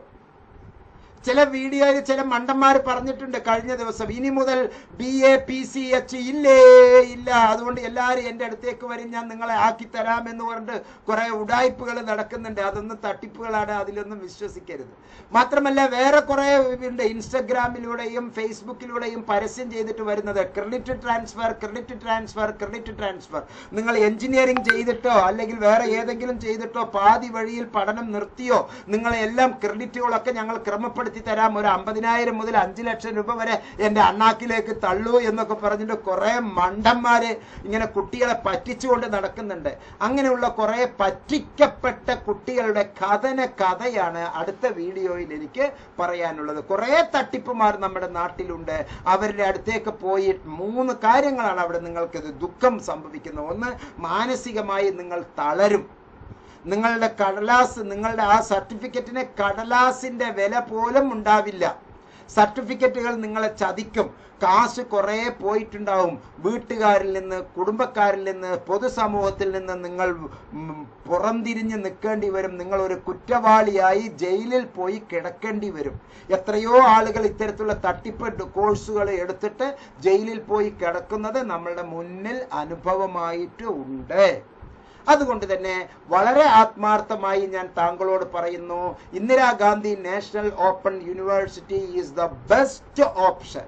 ചില വീഡിയോയിൽ ചില മണ്ടന്മാർ പറഞ്ഞിട്ടുണ്ട് കഴിഞ്ഞ ദിവസം, ഇനി മുതൽ B A P C H ഇല്ലേ ഇല്ല, അതുകൊണ്ട് എല്ലാവരും എൻ്റെ അടുത്തേക്ക് വരും, ഞാൻ നിങ്ങളെ ആക്കി തരാമെന്ന് പറഞ്ഞിട്ട് കുറെ ഉടായ്പകൾ നടക്കുന്നുണ്ട്. അതൊന്നും തട്ടിപ്പുകളാണ്, അതിലൊന്നും വിശ്വസിക്കരുത്. മാത്രമല്ല വേറെ കുറെ ഉണ്ട് ഇൻസ്റ്റഗ്രാമിലൂടെയും ഫേസ്ബുക്കിലൂടെയും പരസ്യം ചെയ്തിട്ട് വരുന്നത് credit transfer, credit transfer, credit transfer. നിങ്ങൾ എഞ്ചിനീയറിംഗ് ചെയ്തിട്ടോ അല്ലെങ്കിൽ വേറെ ഏതെങ്കിലും ചെയ്തിട്ടോ പാതി വഴിയിൽ പഠനം നിർത്തിയോ, നിങ്ങളെ എല്ലാം ക്രെഡിറ്റുകളൊക്കെ ഞങ്ങൾ ക്രമപ്പെടുത്തി തരാം, ഒരു അമ്പതിനായിരം മുതൽ അഞ്ചു ലക്ഷം രൂപ വരെ എന്റെ അണ്ണാക്കിലേക്ക് തള്ളൂ എന്നൊക്കെ പറഞ്ഞിട്ട് കുറെ മണ്ടന്മാര് ഇങ്ങനെ കുട്ടികളെ പറ്റിച്ചുകൊണ്ട് നടക്കുന്നുണ്ട്. അങ്ങനെയുള്ള കുറെ പറ്റിക്കപ്പെട്ട കുട്ടികളുടെ കഥന കഥയാണ് അടുത്ത വീഡിയോയിൽ എനിക്ക് പറയാനുള്ളത്. കുറെ തട്ടിപ്പുമാർ നമ്മുടെ നാട്ടിലുണ്ട്. അവരുടെ അടുത്തേക്ക് പോയി മൂന്ന് കാര്യങ്ങളാണ് അവിടെ നിങ്ങൾക്ക് ദുഃഖം സംഭവിക്കുന്നത്. ഒന്ന്, മാനസികമായി നിങ്ങൾ തളരും. നിങ്ങളുടെ കടലാസ്, നിങ്ങളുടെ ആ സർട്ടിഫിക്കറ്റിന് കടലാസിന്റെ വില പോലും ഉണ്ടാവില്ല. സർട്ടിഫിക്കറ്റുകൾ നിങ്ങളെ ചതിക്കും. കാശ് കുറെ പോയിട്ടുണ്ടാവും. വീട്ടുകാരിൽ നിന്ന്, കുടുംബക്കാരിൽ നിന്ന്, പൊതുസമൂഹത്തിൽ നിന്ന് നിങ്ങൾ പുറംതിരിഞ്ഞ് നിൽക്കേണ്ടി വരും. നിങ്ങൾ ഒരു കുറ്റവാളിയായി ജയിലിൽ പോയി കിടക്കേണ്ടി വരും. എത്രയോ ആളുകൾ ഇത്തരത്തിലുള്ള തട്ടിപ്പ് കോഴ്സുകൾ എടുത്തിട്ട് ജയിലിൽ പോയി കിടക്കുന്നത് നമ്മളുടെ മുന്നിൽ അനുഭവമായിട്ട് ഉണ്ട്. അതുകൊണ്ട് തന്നെ വളരെ ആത്മാർത്ഥമായി ഞാൻ താങ്കളോട് പറയുന്നു, Indira Gandhi national open university is the best option.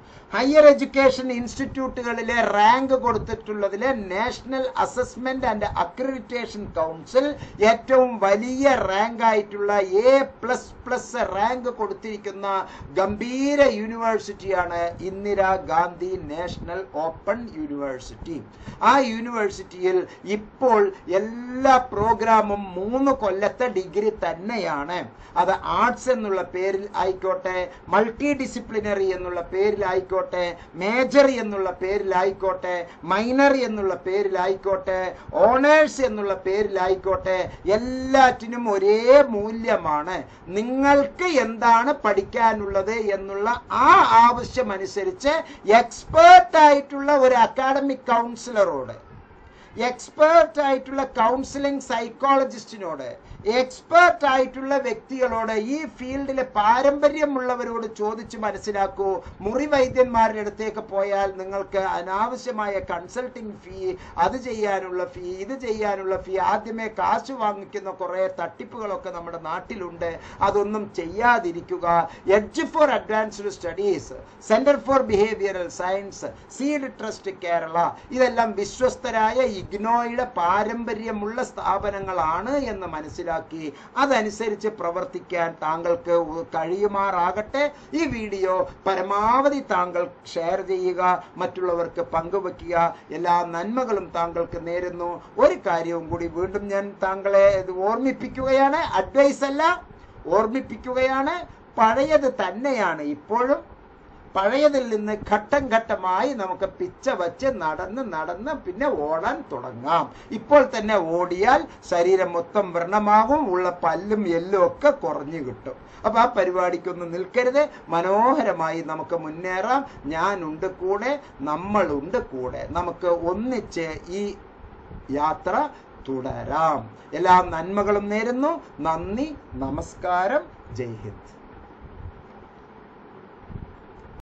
Higher education ഇൻസ്റ്റിറ്റ്യൂട്ടുകളിലെ റാങ്ക് കൊടുത്തിട്ടുള്ളതിലെ national assessment and accreditation council ഏറ്റവും വലിയ റാങ്ക് ആയിട്ടുള്ള എ പ്ലസ് പ്ലസ് റാങ്ക് കൊടുത്തിരിക്കുന്ന ഗംഭീര യൂണിവേഴ്സിറ്റിയാണ് ഇന്ദിരാഗാന്ധി നാഷണൽ ഓപ്പൺ യൂണിവേഴ്സിറ്റി. ആ യൂണിവേഴ്സിറ്റിയിൽ ഇപ്പോൾ എല്ലാ പ്രോഗ്രാമും മൂന്ന് കൊല്ലത്തെ ഡിഗ്രി തന്നെയാണ്. അത് ആർട്സ് എന്നുള്ള പേരിൽ ആയിക്കോട്ടെ, മൾട്ടി ഡിസിപ്ലിനറി എന്നുള്ള പേരിൽ ആയിക്കോട്ടെ, മേജർ എന്നുള്ള പേരിലായിക്കോട്ടെ, മൈനർ എന്നുള്ള പേരിലായിക്കോട്ടെ, ഓണേഴ്സ് എന്നുള്ള പേരിലായിക്കോട്ടെ, എല്ലാറ്റിനും ഒരേ മൂല്യമാണ്. നിങ്ങൾക്ക് എന്താണ് പഠിക്കാനുള്ളത് എന്നുള്ള ആ ആവശ്യമനുസരിച്ച് എക്സ്പേർട്ട് ആയിട്ടുള്ള ഒരു അക്കാഡമിക് കൗൺസിലറോട്, എക്സ്പേർട്ട് ആയിട്ടുള്ള കൗൺസിലിംഗ് സൈക്കോളജിസ്റ്റിനോട്, എക്സ്പേർട്ട് ആയിട്ടുള്ള വ്യക്തികളോട്, ഈ ഫീൽഡിലെ പാരമ്പര്യമുള്ളവരോട് ചോദിച്ച് മനസ്സിലാക്കൂ. മുറി വൈദ്യന്മാരുടെ അടുത്തേക്ക് പോയാൽ നിങ്ങൾക്ക് അനാവശ്യമായ കൺസൾട്ടിങ് ഫീ, അത് ചെയ്യാനുള്ള ഫീ, ഇത് ചെയ്യാനുള്ള ഫീ, ആദ്യമേ കാശ് വാങ്ങിക്കുന്ന കുറെ തട്ടിപ്പുകളൊക്കെ നമ്മുടെ നാട്ടിലുണ്ട്. അതൊന്നും ചെയ്യാതിരിക്കുക. Edge for advanced studies, centre for behavioural science, seed trust Kerala, ഇതെല്ലാം വിശ്വസ്തരായ ഇഗ്നോയുടെ പാരമ്പര്യമുള്ള സ്ഥാപനങ്ങളാണ് എന്ന് മനസ്സിലാക്കി അതനുസരിച്ച് പ്രവർത്തിക്കാൻ താങ്കൾക്ക് കഴിയുമാറാകട്ടെ. ഈ വീഡിയോ പരമാവധി താങ്കൾ ഷെയർ ചെയ്യുക, മറ്റുള്ളവർക്ക് പങ്കുവെക്കുക. എല്ലാ നന്മകളും താങ്കൾക്ക് നേരുന്നു. ഒരു കാര്യവും കൂടി വീണ്ടും ഞാൻ താങ്കളെ ഓർമ്മിപ്പിക്കുകയാണ്, അഡ്വൈസ് അല്ല, ഓർമ്മിപ്പിക്കുകയാണ്. പഴയത് തന്നെയാണ് ഇപ്പോഴും, പഴയതിൽ നിന്ന് ഘട്ടം ഘട്ടമായി നമുക്ക് പിച്ച വച്ച് നടന്ന് നടന്ന് പിന്നെ ഓടാൻ തുടങ്ങാം. ഇപ്പോൾ തന്നെ ഓടിയാൽ ശരീരം മൊത്തം വ്രണമാകും, ഉള്ള പല്ലും എല്ലും ഒക്കെ കുറഞ്ഞു കിട്ടും. അപ്പൊ ആ പരിപാടിക്കൊന്നും നിൽക്കരുത്. മനോഹരമായി നമുക്ക് മുന്നേറാം. ഞാനുണ്ട് കൂടെ, നമ്മളുണ്ട് കൂടെ. നമുക്ക് ഒന്നിച്ച് ഈ യാത്ര തുടരാം. എല്ലാ നന്മകളും നേരുന്നു. നന്ദി, നമസ്കാരം, ജയ് ഹിന്ദ്.